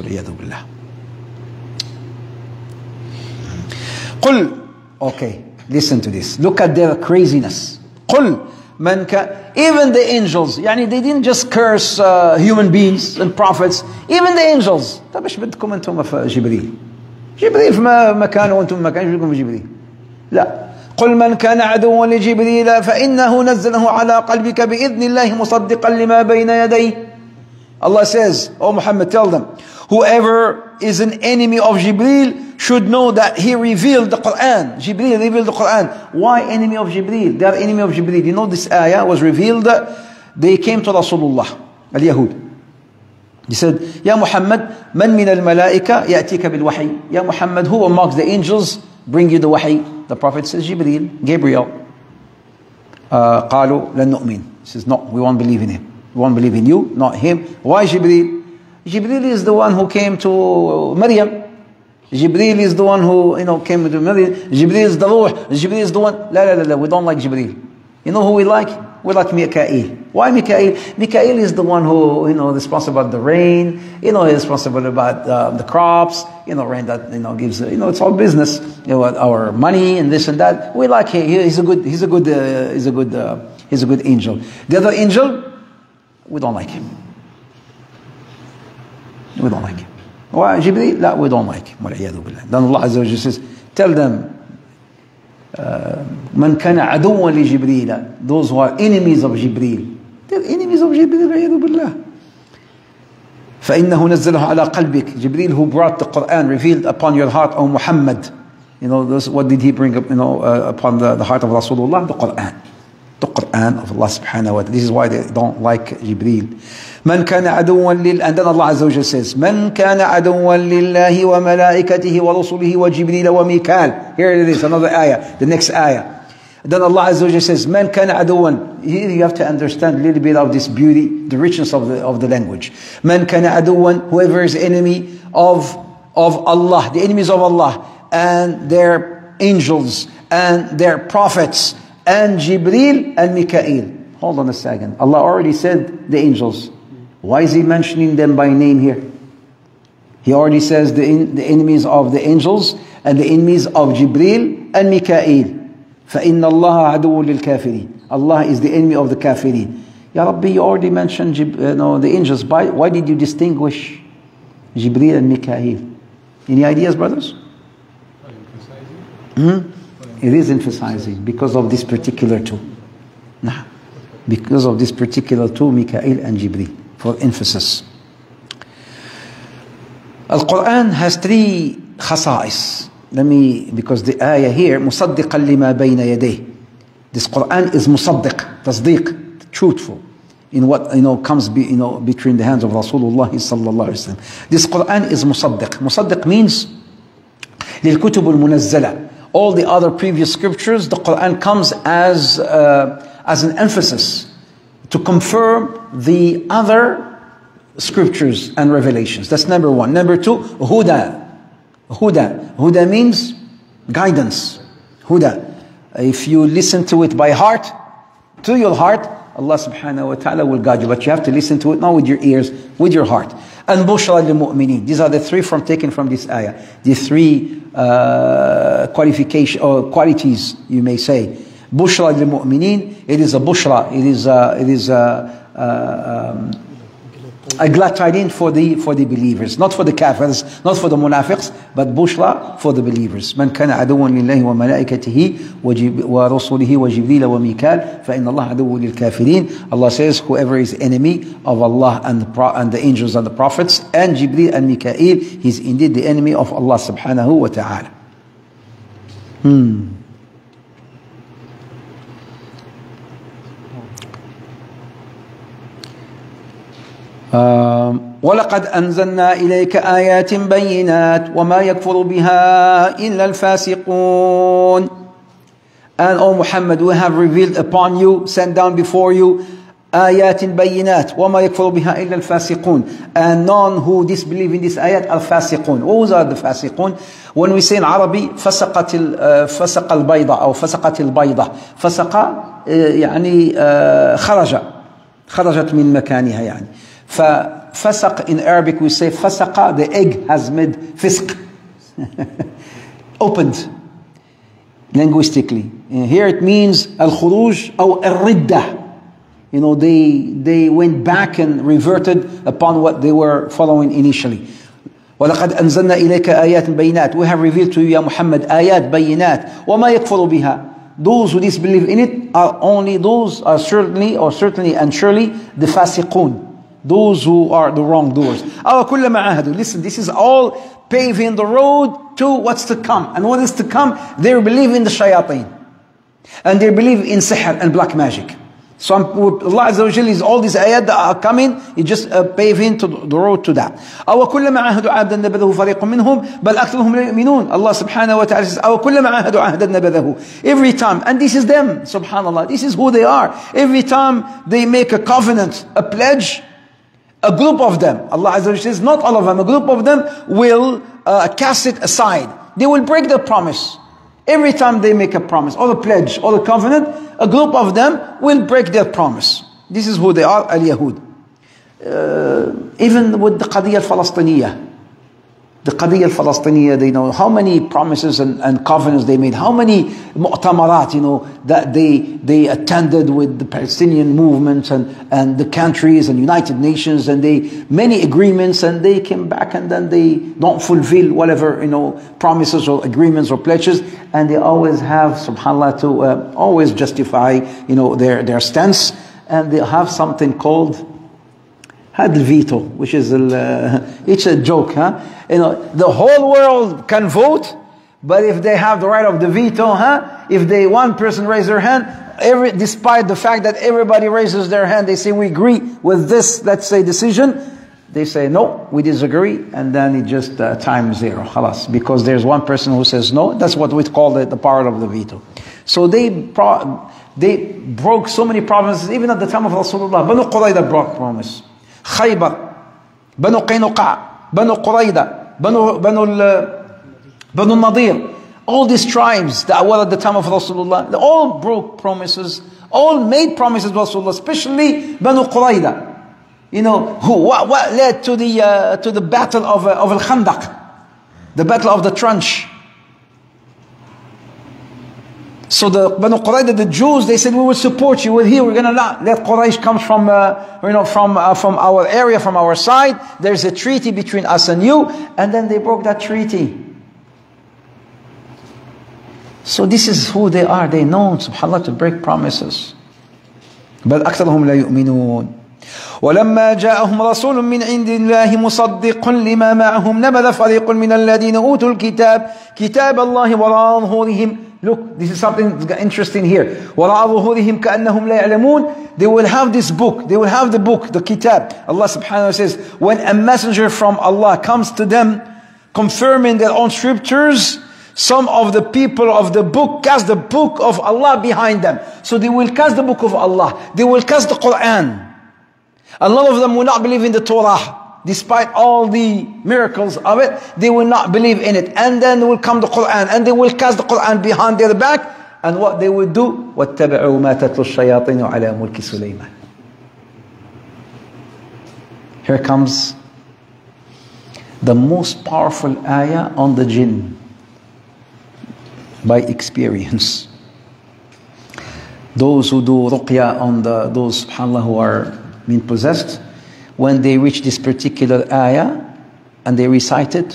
[SPEAKER 1] قل, okay, listen to this. Look at their craziness. قل من كان, even the angels, يعني they didn't just curse uh, human beings and prophets, even the angels. طب ايش بدكم انتم في جبريل؟ جبريل في مكانه وانتم في مكانه، ايش بدكم في جبريل؟ لا. قل من كان عدوا لجبريل فإنه نزله على قلبك بإذن الله مصدقا لما بين يديه. Allah says, oh Muhammad, tell them, whoever is an enemy of Jibreel should know that he revealed the Quran. Jibreel revealed the Quran. Why enemy of Jibreel? They are enemy of Jibreel. You know this ayah was revealed. They came to Rasulullah, al-Yahud. He said, Ya Muhammad, man min al-malaika ya'tika bil-wahi. Ya Muhammad, who amongst the angels bring you the wahi? The Prophet says, Jibreel, Gabriel. Uh, قالوا لن نؤمن. He says, no, we won't believe in him. We won't believe in you, not him. Why Jibreel? Jibreel is the one who came to Maryam. Jibreel is the one who, you know, came to Maryam. Jibreel is the Ruh. Jibreel is the one. La, la, la, la. We don't like Jibreel. You know who we like? We like Mikael. Why Mikael? Mikael is the one who, you know, is responsible about the rain. You know, he's responsible about uh, the crops. You know, rain that, you know, gives, you know, it's all business. You know, our money and this and that. We like him. He's a good, he's a good, uh, he's a good, uh, he's a good angel. The other angel, we don't like him. We don't like him. Why Jibreel? لا, we don't like him. Then Allah Azza wa Jalla says, tell them, من كان عدوا لجبريل, those who are enemies of Jibreel. They're enemies of Jibreel, والعياذ بالله. فإنه نزله على قلبك. Jibreel, who brought the Quran, revealed upon your heart, O Muhammad. You know, this, what did he bring up, you know, uh, upon the, the heart of Rasulullah? The Quran. The Quran of Allah subhanahu wa ta'ala. This is why they don't like Jibreel. من كان عدوا لله, and then Allah Azza wa Jalla says, من كان عدوا لله وملائكته ورسله وجبريل وميكال. Here it is, another ayah, the next ayah. Then Allah Azza wa Jalla says, Man kana aduwan. Here you have to understand a little bit of this beauty, the richness of the, of the language. Man kana aduwan, whoever is enemy of, of Allah, the enemies of Allah, and their angels, and their prophets, and Jibreel and Mikael. Hold on a second. Allah already said the angels. Why is He mentioning them by name here? He already says the, in, the enemies of the angels and the enemies of Jibreel and Mikael. فَإِنَّ اللَّهَ عَدُوٌّ لِلْكَافِرِينَ. Allah is the enemy of the kafirin. Ya Rabbi, you already mentioned you know, the angels. Why, why did you distinguish Jibreel and Mikael? Any ideas, brothers? Hmm? It is emphasizing because of this particular two. Nah. Because of this particular two, Mikael and Jibreel, for emphasis. Al-Quran has three khasa'is. Let me, because the ayah here, مُصَدِّقًا لِمَا بَيْنَ يَدَيْهِ. This Quran is musaddiq, tasdeeq, truthful in what you know comes be, you know between the hands of Rasulullah sallallahu alaihi wasallam. This Quran is musaddiq. Musaddiq means للكتب المنزلة. All the other previous scriptures, the Quran comes as uh, as an emphasis to confirm the other scriptures and revelations. That's number one. Number two, huda. Huda. Huda means guidance. Huda. If you listen to it by heart, to your heart, Allah subhanahu wa ta'ala will guide you. But you have to listen to it not with your ears, with your heart. And bushra lil mu'mineen. These are the three from taken from this ayah. The three uh, qualification or qualities, you may say. Bushra lil mu'mineen. It is a bushra. It is a, it is a, a um, a glad tidings for the for the believers, not for the kafirs, not for the munafiqs, but bushra for the believers. Man kana aduwwan lillahi wa malaikatihi wa rasulihi wa jibril wa mikal fa inna Allah aduwwun lil kafirin. Allah says, whoever is enemy of Allah and the pro and the angels and the prophets and Jibril and Mikael, he is indeed the enemy of Allah subhanahu wa ta'ala. Hmm. وَلَقَدْ أَنزَلْنَا إِلَيْكَ آيَاتٍ بَيِّنَاتٍ وَمَا يَكْفُرُ بِهَا إِلَّا الْفَاسِقُونَ. And O Muhammad, we have revealed upon you, sent down before you, آيَاتٍ بَيِّنَاتٍ وَمَا يَكْفُرُ بِهَا إِلَّا الْفَاسِقُونَ. And none who disbelieve in this ayat are fasiqun. What are the fasiqun? When we say in Arabic, فسقت ال فسق البيضة أو فسقت البيضة. فسق يعني خرج خرجت من مكانها يعني. ففسق in Arabic we say فسق, the egg has made fisq. Opened. Linguistically. And here it means al-khuruj or al-riddah. You know, they, they went back and reverted upon what they were following initially. وَلَقَدْ أَنزَلْنَا إِلَيْكَ آيَاتٍ بَيِّنَاتٍ. We have revealed to you, Ya Muhammad, ayat, bayinat. وَمَا يَكْفُرُ بِهَا. Those who disbelieve in it are only those, are certainly, or certainly and surely, the fasiqun. Those who are the wrongdoers. أَوَ كُلَّمَا عَاهَدُوا. Listen, this is all paving the road to what's to come. And what is to come? They believe in the shayateen. And they believe in sihr and black magic. So Allah Azza wa Jalla is all these ayat that are coming, He just uh, paving to the road to that. أَوَ كُلَّمَا عَاهَدُوا عَهْدًا نَبَذَهُ فَرِيقٌ مِّنْهُمْ بَلْ أَكْثَرُهُمْ لَا يُؤْمِنُونَ. Allah subhanahu wa ta'ala says, أَوَ كُلَّمَا عَاهَدُوا عَهْدًا نَبَذَهُ. Every time, and this is them, subhanallah, this is who they are. Every time they make a covenant, a pledge, a group of them, Allah Azza wa Jalla says, not all of them, a group of them will uh, cast it aside. They will break their promise. Every time they make a promise, or a pledge, or a covenant, a group of them will break their promise. This is who they are, al-Yahud. Uh, even with the Qadiyya al-Falastiniyya. The Qadiyya al-Falastiniyya, they know how many promises and, and covenants they made, how many mu'tamarat, you know, that they, they attended with the Palestinian movement and, and the countries and United Nations, and they, many agreements, and they came back and then they don't fulfill whatever, you know, promises or agreements or pledges, and they always have, subhanAllah, to uh, always justify, you know, their, their stance, and they have something called had the veto, which is uh, it's a joke, huh? You know, the whole world can vote, but if they have the right of the veto, huh? If they one person raise their hand, every despite the fact that everybody raises their hand, they say we agree with this, let's say, decision. They say no, we disagree, and then it just uh, time zero, khalas, because there's one person who says no. That's what we call the, the power of the veto. So they pro they broke so many promises, even at the time of Rasulullah. Banu Qurayda broke promise. Khaybar, Banu Qaynuqa, Banu Qurayda, Banu, Banu, Banu Nadir. All these tribes that were at the time of Rasulullah, they all broke promises, all made promises to Rasulullah, especially Banu Qurayda. You know, who, what, what led to the, uh, to the battle of, uh, of Al-Khandaq, the battle of the trench. So the Banu Qurayda, the Jews, they said, we will support you. We're here. We're going to not let Quraysh come from, uh, you know, from, uh, from our area, from our side. There's a treaty between us and you. And then they broke that treaty. So this is who they are. They know, subhanAllah, to break promises. بل أكثرهم لا يؤمنون. ولما جاءهم رسول من عند الله مصدق لما معهم نبذ فريق من الذين أوتوا الكتاب كتاب الله وراء ظهورهم. Look, this is something interesting here. وراء ظهورهم كأنهم لا يعلمون. They will have this book. They will have the book, the kitab. Allah subhanahu wa ta'ala says, when a messenger from Allah comes to them, confirming their own scriptures, some of the people of the book cast the book of Allah behind them. So they will cast the book of Allah. They will cast the Quran. A lot of them will not believe in the Torah. Despite all the miracles of it, they will not believe in it. And then will come the Quran. And they will cast the Quran behind their back. And what they will do? وَاتَّبَعُوا مَا تَتْلُو الشَّيَاطِينُ عَلَى مُلْكِ سُلَيْمَانَ. Here comes the most powerful ayah on the jinn. By experience. Those who do ruqya on the, those subhanAllah who are being possessed, when they reach this particular ayah and they recite it,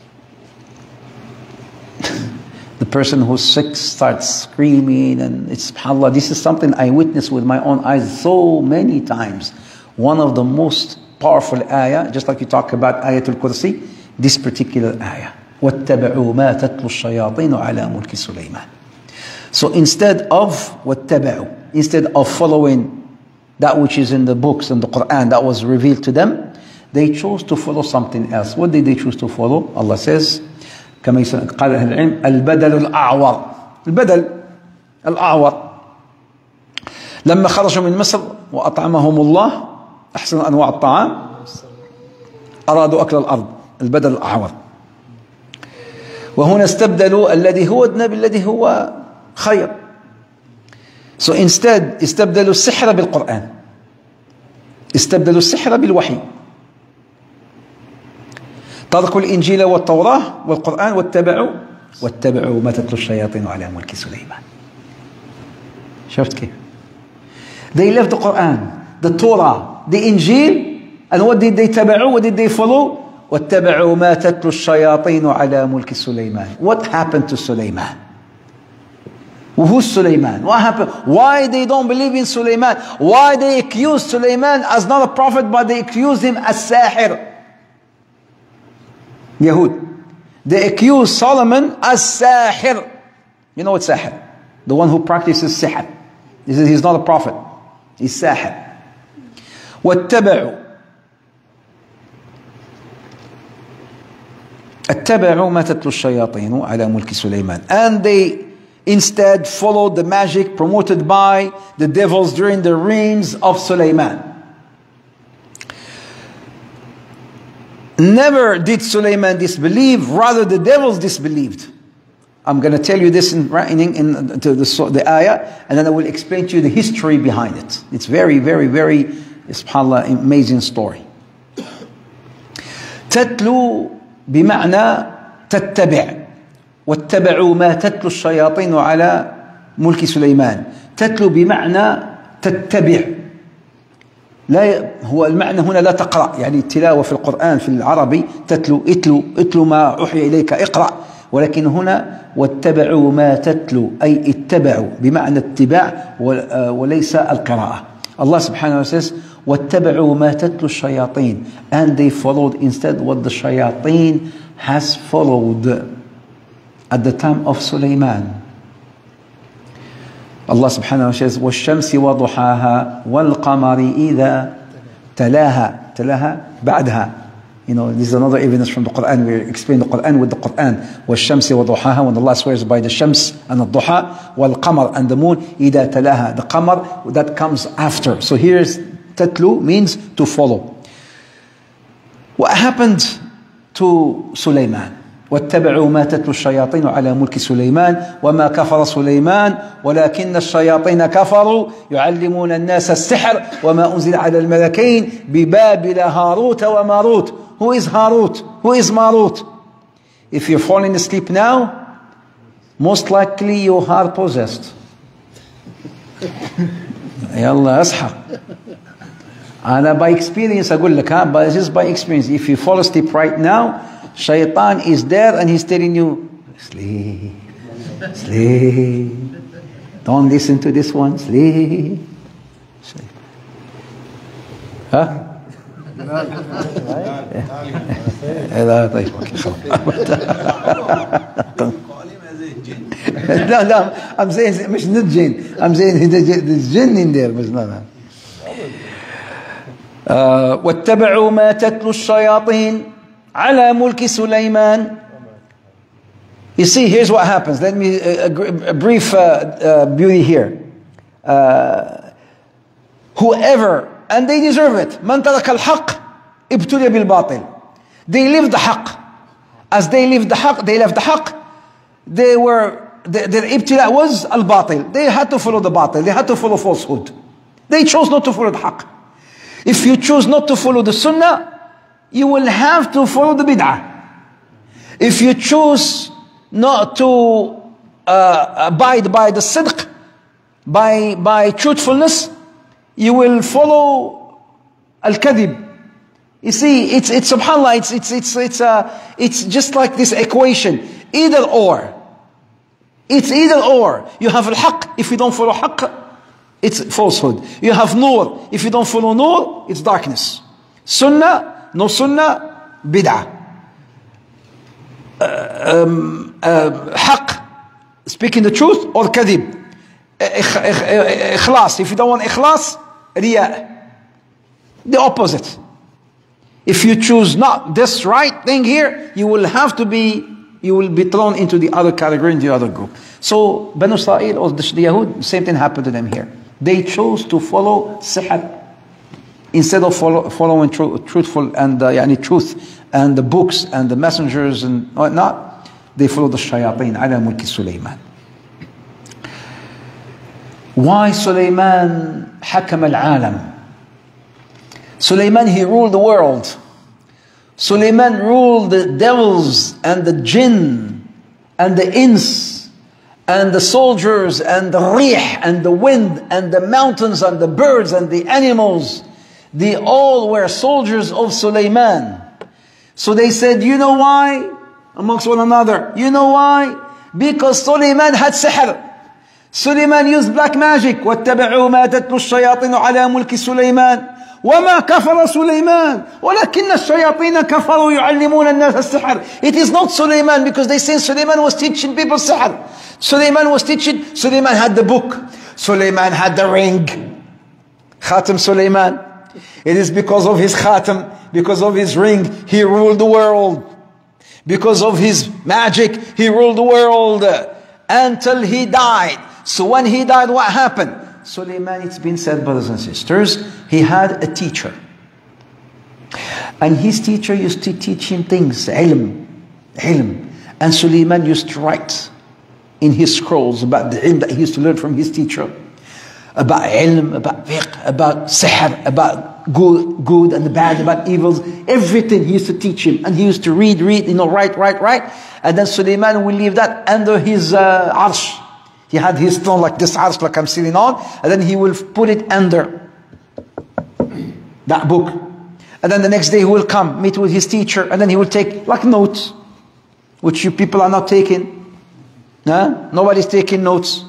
[SPEAKER 1] the person who's sick starts screaming, and it's subhanAllah, this is something I witnessed with my own eyes so many times. One of the most powerful ayah, just like you talk about Ayatul Kursi, this particular ayah. وَاتَّبَعُوا مَا تَتْلُو الشَّيَاطِينُ عَلَى مُلْكِ سُلَيْمَانَ. So instead of وَاتَّبَعُوا, instead of following that which is in the books and the Quran that was revealed to them, they chose to follow something else. What did they choose to follow? Allah says, كما قال أهل العلم, البدل الأعور. البدل الأعور. لما خرجوا من مصر وأطعمهم الله أحسن أنواع الطعام أرادوا أكل الأرض. البدل الأعور. وهنا استبدلوا الذي هو أدنى بالذي هو خير. So instead استبدلوا السحر بالقرآن. استبدلوا السحر بالوحي. تركوا الإنجيل والتوراة والقرآن واتبعوا واتبعوا ما تتلو الشياطين على ملك سليمان. شفت كيف؟ They left the Quran, the Torah, the Injil, and what did they تبعوا? What did they follow? واتبعوا ما تتلو الشياطين على ملك سليمان. What happened to Sulaiman? Who's Sulaiman? What happened? Why they don't believe in Sulaiman? Why they accuse Sulaiman as not a prophet, but they accuse him as sahir? Yahud. They accuse Solomon as sahir. You know what sahir? The one who practices sihr. He says he's not a prophet. He's sahir. واتبعوا اتبعوا ما تتلو الشياطين على ملك سليمان. And they instead followed the magic promoted by the devils during the reigns of Sulaiman. Never did Sulaiman disbelieve, rather the devils disbelieved. I'm going to tell you this in writing in to the, the ayah, and then I will explain to you the history behind it. It's very, very, very, subhanAllah, amazing story. تتلو بمعنى تتبع. واتبعوا ما تتلو الشياطين على ملك سليمان. تتلو بمعنى تتبع. لا هو المعنى هنا لا تقرأ، يعني التلاوة في القرآن في العربي تتلو اتلو اتلو ما أوحي إليك اقرأ، ولكن هنا واتبعوا ما تتلو أي اتبعوا بمعنى اتباع وليس القراءة. Allah subhanahu wa ta'ala says واتبعوا ما تتلو الشياطين, and they followed instead what the shayateen has followed at the time of Sulaiman. Allah subhanahu wa ta'ala says والشمس وضحاها والقمر إذا تلاها. تلاها بعدها You know, this is another evidence from the Quran. We explain the Quran with the Quran. وَالشَّمْسِ وَضُحَاهَا, when Allah swears by the Shams and the Duha, وَالْقَمَرْ, and the moon, إِذَا تَلَاهَا, the Qamar, that comes after. So here's tatlu, means to follow. What happened to Sulaiman? واتبعوا ما تتلو الشياطين على ملك سليمان وما كفر سليمان ولكن الشياطين كفروا يعلمون الناس السحر وما أنزل على الملكين ببابل هاروت وماروت. Who is Harut? Who is Marut? If you're falling asleep now, most likely you are possessed. يلا اصحى. أنا by experience أقول لك, ها, but this is by experience. If you fall asleep right now, Shaitan is there and he's telling you, sleep, sleep. Don't listen to this one, sleep, sleep. Huh? لا طيب لا لا I'm saying مش not jinn, I'm saying there's jinn in there, but not. واتبعوا ما تتلو الشياطين على ملك سليمان. You see, here's what happens. Let me uh, a brief uh, uh, beauty here. Uh, whoever, and they deserve it, من ترك الحق ابتلي بالباطل. They lived the haqq. As they lived the haqq, they left the haqq. They were, their ibtila was al-batil. They had to follow the batil. They had to follow falsehood. They chose not to follow the haqq. If you choose not to follow the sunnah, you will have to follow the bid'ah. If you choose not to uh, abide by the sidq, by, by truthfulness, you will follow al-kadhib. You see, it's, it's subhanAllah, it's, it's, it's, it's, uh, it's just like this equation. Either or. It's either or. You have al-haqq, if you don't follow haqq, it's falsehood. You have nur, if you don't follow nur, it's darkness. Sunnah, no sunnah, bid'ah. Uh, um, uh, haqq, speaking the truth, or kadhib. Ikhlas, if you don't want ikhlas, riya. The opposite. If you choose not this right thing here, you will have to be, you will be thrown into the other category, in the other group. So, Banu Israel or the Yahud, same thing happened to them here. They chose to follow sihr instead of follow, following tru truthful and uh, yani truth and the books and the messengers and whatnot. They followed the shayateen ala mulki Sulaiman. Why Sulaiman hakam al-alam? Sulaiman, he ruled the world. Sulaiman ruled the devils and the jinn and the ins and the soldiers and the rih and the wind and the mountains and the birds and the animals. They all were soldiers of Sulaiman. So they said, you know why? Amongst one another. You know why? Because Sulaiman had sihr. Sulaiman used black magic. وَاتَّبَعُوا مَا تَتْلُو الشَّيَاطِينُ عَلَى مُلْكِ سُلَيْمَانَ وَمَا كَفَرَ سُلَيْمَانَ وَلَكِنَّ الشَّيَاطِينَ كَفَرُوا يُعَلِّمُونَ النَّاسَ السِّحْرَ. It is not Sulaiman, because they say Sulaiman was teaching people sihr. Sulaiman was teaching, Sulaiman had the book. Sulaiman had the ring. Khatam Sulaiman. It is because of his khatam, because of his ring, he ruled the world. Because of his magic, he ruled the world until he died. So when he died, what happened? Sulaiman, it's been said, brothers and sisters, he had a teacher. And his teacher used to teach him things, ilm, ilm. And Sulaiman used to write in his scrolls about the ilm that he used to learn from his teacher. About ilm, about fiqh, about sihr, about good, good and bad, about evils. Everything he used to teach him. And he used to read, read, you know, write, write, write. And then Sulaiman will leave that under his uh, arsh. He had his throne like this arsh, like I'm sitting on, and then he will put it under that book. And then the next day he will come, meet with his teacher, and then he will take like notes, which you people are not taking. Huh? Nobody's taking notes.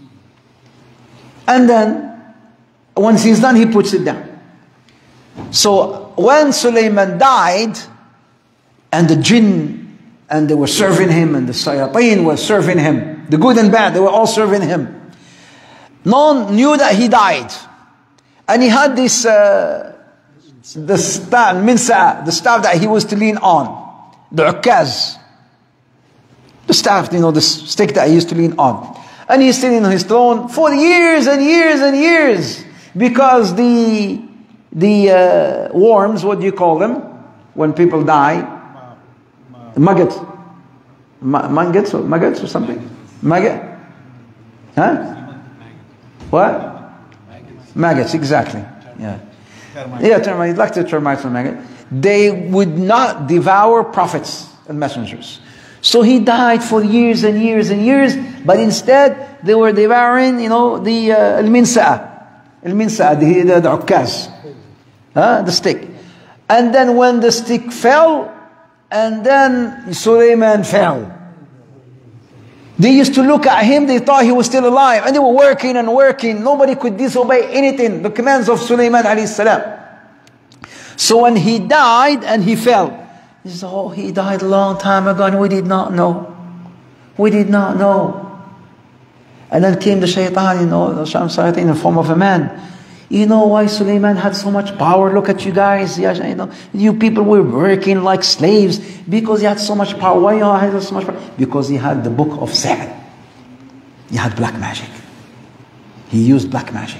[SPEAKER 1] And then, once he's done, he puts it down. So, when Sulaiman died, and the jinn, and they were serving him, and the shayateen were serving him, the good and bad, they were all serving him. None knew that he died. And he had this uh, the staff, minsa, the staff that he was to lean on, the ukaz, the staff, you know, the stick that he used to lean on. And he's sitting on his throne for years and years and years, because the the uh, worms, what do you call them when people die? Maggots, Ma- maggots or maggots or something? Maggot? Huh? What? Maggots, exactly. Yeah. Yeah, termites, like the termites and maggots. They would not devour prophets and messengers. So he died for years and years and years, but instead they were devouring, you know, the uh, al-minsa'a, al-minsa'a, the, the, the ukkaz, huh? The stick. And then when the stick fell, and then Suleiman fell. They used to look at him, they thought he was still alive, and they were working and working. Nobody could disobey anything, the commands of Suleiman alayhi salam. So when he died and he fell, he said, oh, he died a long time ago and we did not know. We did not know. And then came the shaitan, you know, the shaitan in the form of a man. You know why Suleiman had so much power? Look at you guys. You know, you people were working like slaves because he had so much power. Why he had so much power? Because he had the book of sihr. He had black magic. He used black magic.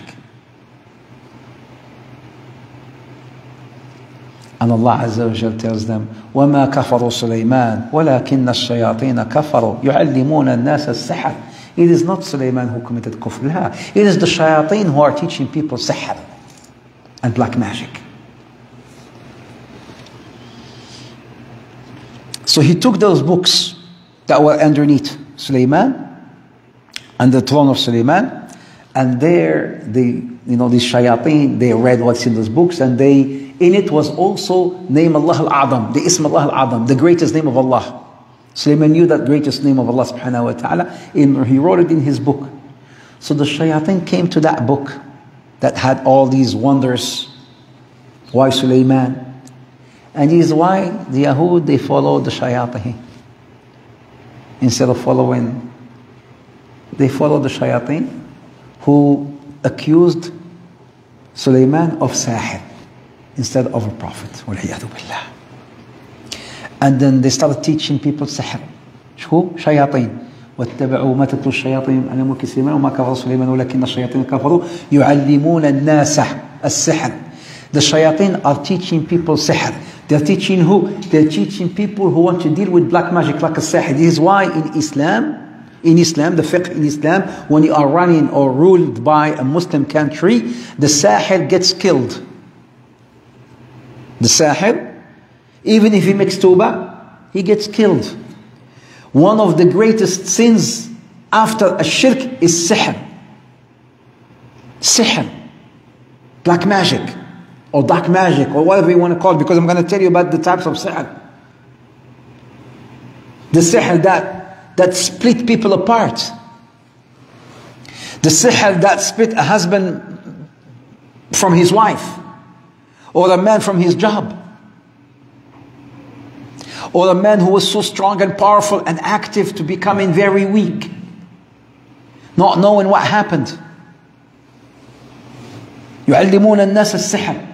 [SPEAKER 1] And Allah Azza wa Jal tells them, وَمَا كَفَرُوا سُلَيْمَانَ وَلَكِنَّ الشَّيَاطِينَ كَفَرُوا يُعَلِّمُونَ النَّاسَ السِّحْرَ. It is not Suleiman who committed kufr. It is the shayateen who are teaching people sihr and black magic. So he took those books that were underneath Suleiman and the throne of Suleiman, and there the you know these shayateen, they read what's in those books, and they in it was also name Allah al-Azam, the Ism Allah al-Azam, the greatest name of Allah. Suleiman knew that greatest name of Allah subhanahu wa ta'ala, and he wrote it in his book. So the shayateen came to that book that had all these wonders. Why Suleiman? And this is why the Yahud, they followed the shayateen. Instead of following, they followed the shayateen who accused Suleiman of sahir instead of a prophet. وَالْعِيَاذُ بِاللَّهِ. And then they started teaching people sihr. شو؟ شياطين. واتبعوا ما تتلو الشياطين على ملك سليمان وما كفر سليمان ولكن الشياطين كفروا يعلمون الناس السحر. The shayateen are teaching people sihr. They're teaching who? They're teaching people who want to deal with black magic like a sihr. This is why in Islam, in Islam, the fiqh in Islam, when you are running or ruled by a Muslim country, the sahir gets killed. The sahir, even if he makes tawbah, he gets killed. One of the greatest sins after a shirk is sihr. Sihr. Black magic. Or dark magic. Or whatever you want to call it. Because I'm going to tell you about the types of sihr. The sihr that, that split people apart. The sihr that split a husband from his wife. Or a man from his job. Or a man who was so strong and powerful and active to becoming very weak. Not knowing what happened. يُعَلِّمُونَ النَّاسَ السِّحْرَ.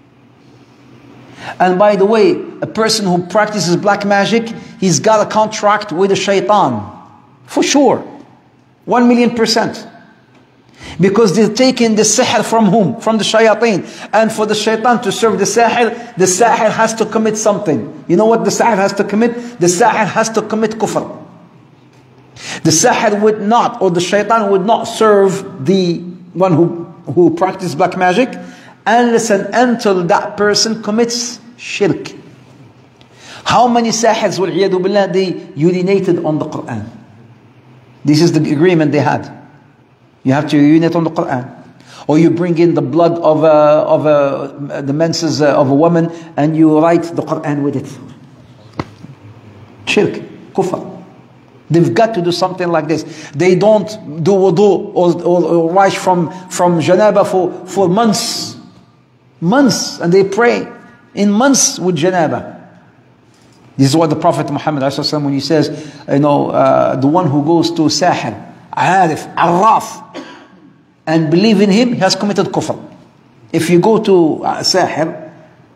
[SPEAKER 1] And by the way, a person who practices black magic, he's got a contract with the shaitan. For sure. One million percent. Because they're taking the sihr from whom? From the shayateen. And for the shaitan to serve the sahir, the sahir has to commit something. You know what the sahir has to commit? The sahir has to commit kufr. The sahir would not, or the shaitan would not serve the one who, who practices black magic unless and until that person commits shirk. How many sahirs, wal-'iyadu billah, they urinated on the Quran? This is the agreement they had. You have to urinate on the Quran. Or you bring in the blood of, a, of a, the menses of a woman and you write the Quran with it. Shirk, kufr. They've got to do something like this. They don't do wudu or, or, or wash from, from janaba for, for months. Months. And they pray in months with janaba. This is what the Prophet Muhammad, when he says, you know, uh, the one who goes to sahir, Arif, Arraf, and believe in him, he has committed kufr. If you go to uh, sahir,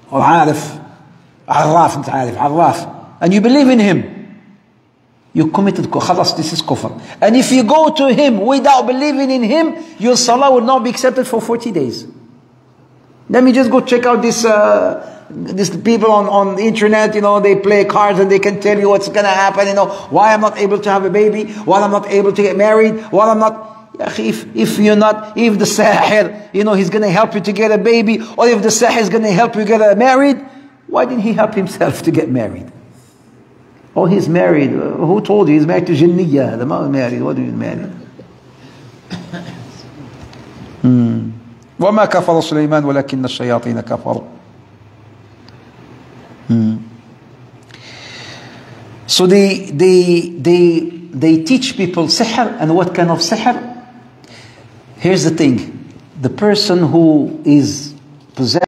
[SPEAKER 1] or عارف, عراف, أنت عارف, عراف, and you believe in him, you committed خلاص, this is kufr. And if you go to him without believing in him, your salah will not be accepted for forty days. Let me just go check out this uh, these people on, on the internet, you know, they play cards and they can tell you what's going to happen, you know, why I'm not able to have a baby, why I'm not able to get married, why I'm not... If, if you're not, if the sahir, you know, he's going to help you to get a baby, or if the sahir is going to help you get married, why didn't he help himself to get married? Oh, he's married. Who told you? He's married to Jinniya. The man married. What do you mean married? Hmm. وما كفر سليمان ولكن الشياطين كفروا. Hmm. So they they they they teach people sihr, and what kind of sihr? Here's the thing: the person who is possessed,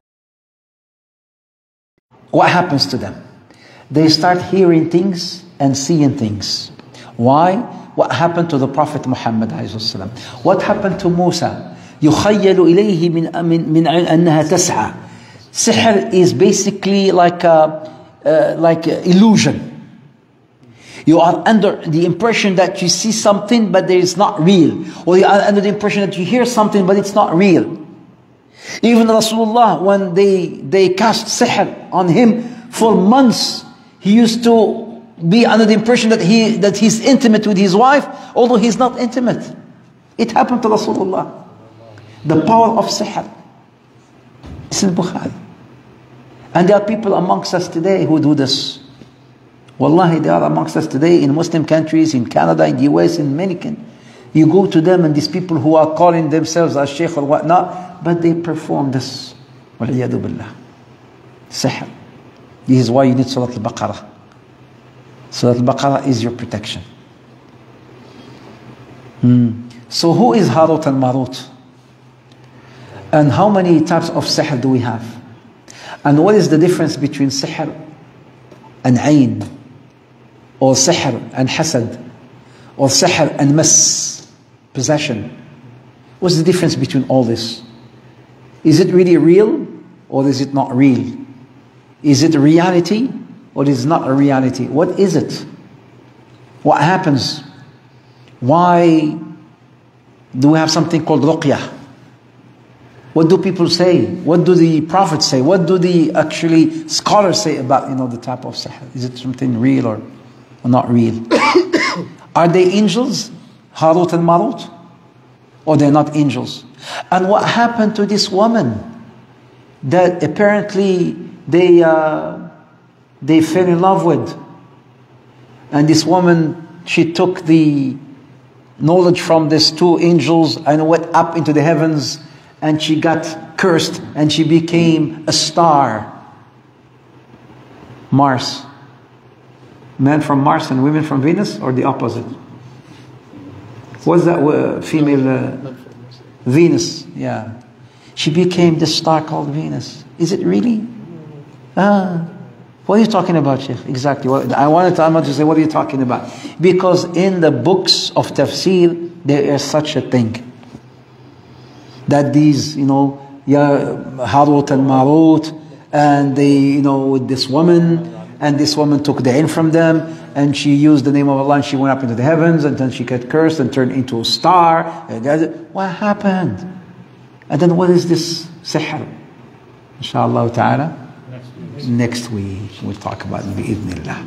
[SPEAKER 1] what happens to them? They start hearing things and seeing things. Why? What happened to the Prophet Muhammad? What happened to Musa? يخيل إليه من من من أنها تسعى. Sihr is basically like a uh, like a illusion. You are under the impression that you see something, but it is not real, or you are under the impression that you hear something, but it's not real. Even Rasulullah, when they they cast sihr on him for months, he used to be under the impression that he that he's intimate with his wife, although he's not intimate. It happened to Rasulullah. The power of sihr. It's in Bukhari. And there are people amongst us today who do this. Wallahi, they are amongst us today in Muslim countries, in Canada, in the U S, in many countries. You go to them and these people who are calling themselves as sheikh or whatnot, but they perform this. Wal'iyadu billah. Sihr. This is why you need Surah Al-Baqarah. Surah Al-Baqarah is your protection. Hmm. So who is Harut and Marut? And how many types of sihr do we have? And what is the difference between sihr and ayn? Or sihr and hasad? Or sihr and mas? Possession. What's the difference between all this? Is it really real or is it not real? Is it a reality or is it not a reality? What is it? What happens? Why do we have something called ruqyah? What do people say? What do the prophets say? What do the actually scholars say about, you know, the type of sihr? Is it something real or, or not real? Are they angels? Harut and Marut? Or they're not angels? And what happened to this woman that apparently they uh, they fell in love with? And this woman, she took the knowledge from these two angels and went up into the heavens, and she got cursed and she became a star. Mars. Men from Mars and women from Venus, or the opposite? What's that uh, female? Uh, Venus, yeah. She became this star called Venus. Is it really? Ah. What are you talking about, Sheikh? Exactly. What, I wanted to, I wanted to say, what are you talking about? Because in the books of tafsir, there is such a thing. That these, you know, yeah, Harut and Marut, and they, you know, with this woman, and this woman took the ilm from them, and she used the name of Allah, and she went up into the heavens, and then she got cursed and turned into a star. And what happened? And then what is this sihr? Inshallah ta'ala. Next week we'll talk about it bi'idhnillah.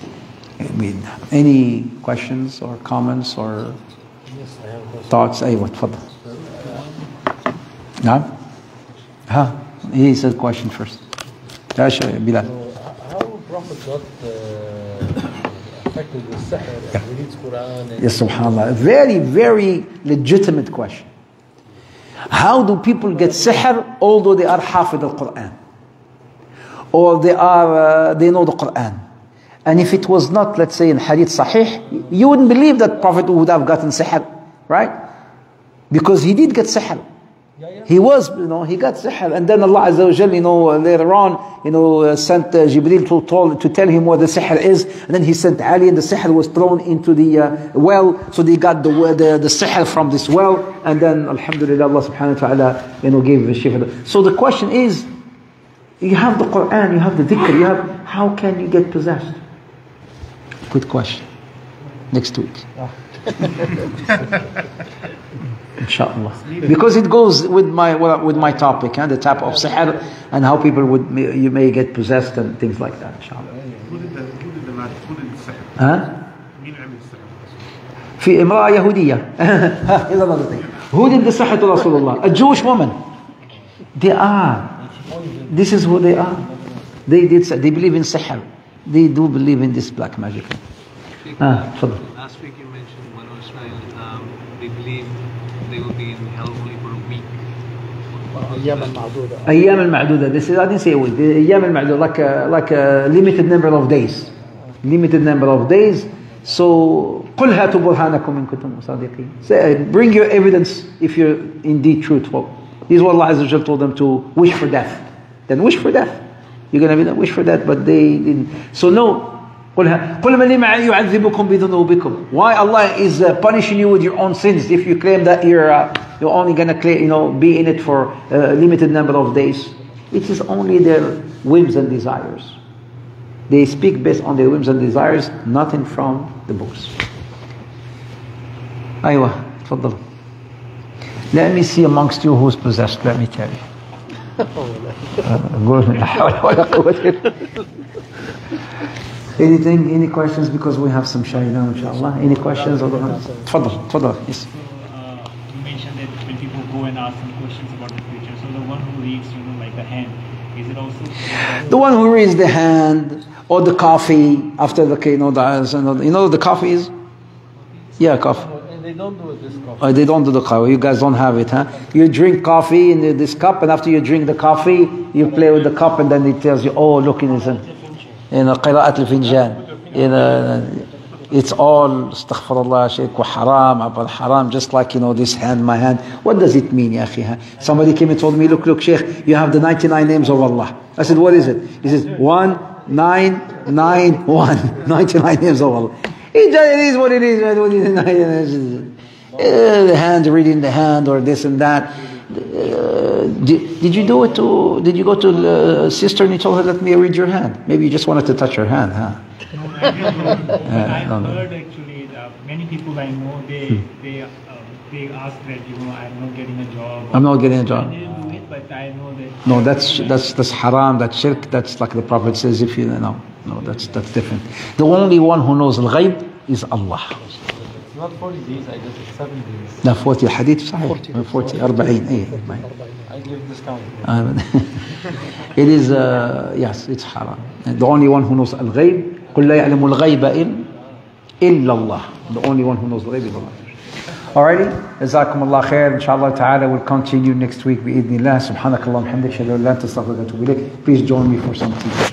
[SPEAKER 1] Any questions or comments or thoughts? Aywa, tfadal. No? Huh? He said question first. Bilal.
[SPEAKER 3] How Prophet got uh, affected with sihr and reads Quran?
[SPEAKER 1] Yes, subhanAllah. A very, very legitimate question. How do people get sihr although they are hafid al-Quran? Or they are, uh, they know the Quran? And if it was not, let's say, in Hadith Sahih, you wouldn't believe that Prophet would have gotten sihr, right? Because he did get sihr. He was, you know, he got sihr, and then Allah Azza wa Jal, you know, later on, you know, uh, sent uh, Jibreel to, told, to tell him what the sihr is, and then he sent Ali, and the sihr was thrown into the uh, well, so they got the, the the sihr from this well, and then Alhamdulillah, Allah Subhanahu wa Taala, you know, gave the shifa. So the question is, You have the Quran, you have the dhikr, you have, how can you get possessed? Good question. Next week. Inshallah. Because it goes with my with my topic, and huh? the type of sihr and how people would you may get possessed and things like that. Inshallah. Huh? في امرأة يهودية. Here's another thing. Who did the sihr to Rasulullah? A Jewish woman. They are. This is who they are. They did. They believe in sihr. They do believe in this black magic. Ah,
[SPEAKER 4] last week you mentioned Banu Israel. Um, they believe they will be in hell only for a week.
[SPEAKER 3] أيام المعدودة.
[SPEAKER 1] أيام المعدودة. This is, I didn't say a week. The أيام المعدودة, like a, like a limited number of days. Limited number of days. So قل هاتوا برهانكم إن كنتم صادقين. Say, bring your evidence if you're indeed truthful. This is what Allah Azza wa Jalla told them to wish for death. Then wish for death. You're going to be wish for that, but they didn't. So no. قل من لما يعذبكم بذنوبكم. Why Allah is uh, punishing you with your own sins if you claim that you're uh, you're only going to you know be in it for a limited number of days. It is only their whims and desires. They speak based on their whims and desires, nothing from the books. أيوة تفضل. Let me see amongst you who's possessed. Let me tell you. Anything, any questions? Because we have some shy now, inshallah. Any questions? Tfadal, tfadal, yes.
[SPEAKER 5] Uh, you mentioned that when people go and ask some questions about the future, so the one who reads, you know, like the hand, is it also...
[SPEAKER 1] The one who reads the hand, or the coffee, after the, you know, the, you know the coffee is? Yeah, coffee.
[SPEAKER 3] And they don't do this coffee.
[SPEAKER 1] Oh, they don't do the coffee. You guys don't have it, huh? You drink coffee in this cup, and after you drink the coffee, you play with the cup, and then it tells you, oh, look, in this... In a قراءة الفنجان, in a, it's all astaghfirullah, shirk wa haram, abal haram, just like, you know, this hand, my hand. What does it mean, ya akhi? Somebody came and told me, look, look, Sheikh, you have the ninety-nine names of Allah. I said, what is it? He says, one, nine, nine, one. ninety-nine names of Allah. It is what it is. The hand, reading the hand, or this and that. Uh, did, did you do it to, did you go to the sister and you told her, let me read your hand? Maybe you just wanted to touch her hand, huh?
[SPEAKER 5] No, I didn't. But
[SPEAKER 1] uh,
[SPEAKER 5] I've
[SPEAKER 1] no, no.
[SPEAKER 5] heard actually that many people I know, they hmm. they uh, they ask that, you know, I'm not getting a job.
[SPEAKER 1] I'm not getting a job.
[SPEAKER 5] I didn't do it, but I know that...
[SPEAKER 1] No, that's that's that's haram, that's shirk, that's like the Prophet says, if you know, no, that's that's different. The only one who knows al-ghayb is Allah.
[SPEAKER 3] Not forty days, I guess it's seven days.
[SPEAKER 1] لا forty الحديث صحيح forty أربعين إيه.
[SPEAKER 3] I give discount.
[SPEAKER 1] It is uh, yes, it's haram. And the only one who knows al-ghayb, قل لا يعلم الغيب إلا الله. The only one who knows the ghayb is Allah. Alrighty, جزاكم الله خير. Inshallah ta'ala we'll continue next week بإذن الله. سبحانك اللهم وبحمدك أشهد أن لا إله إلا أنت أستغفرك وأتوب إليك. Please join me for some tea.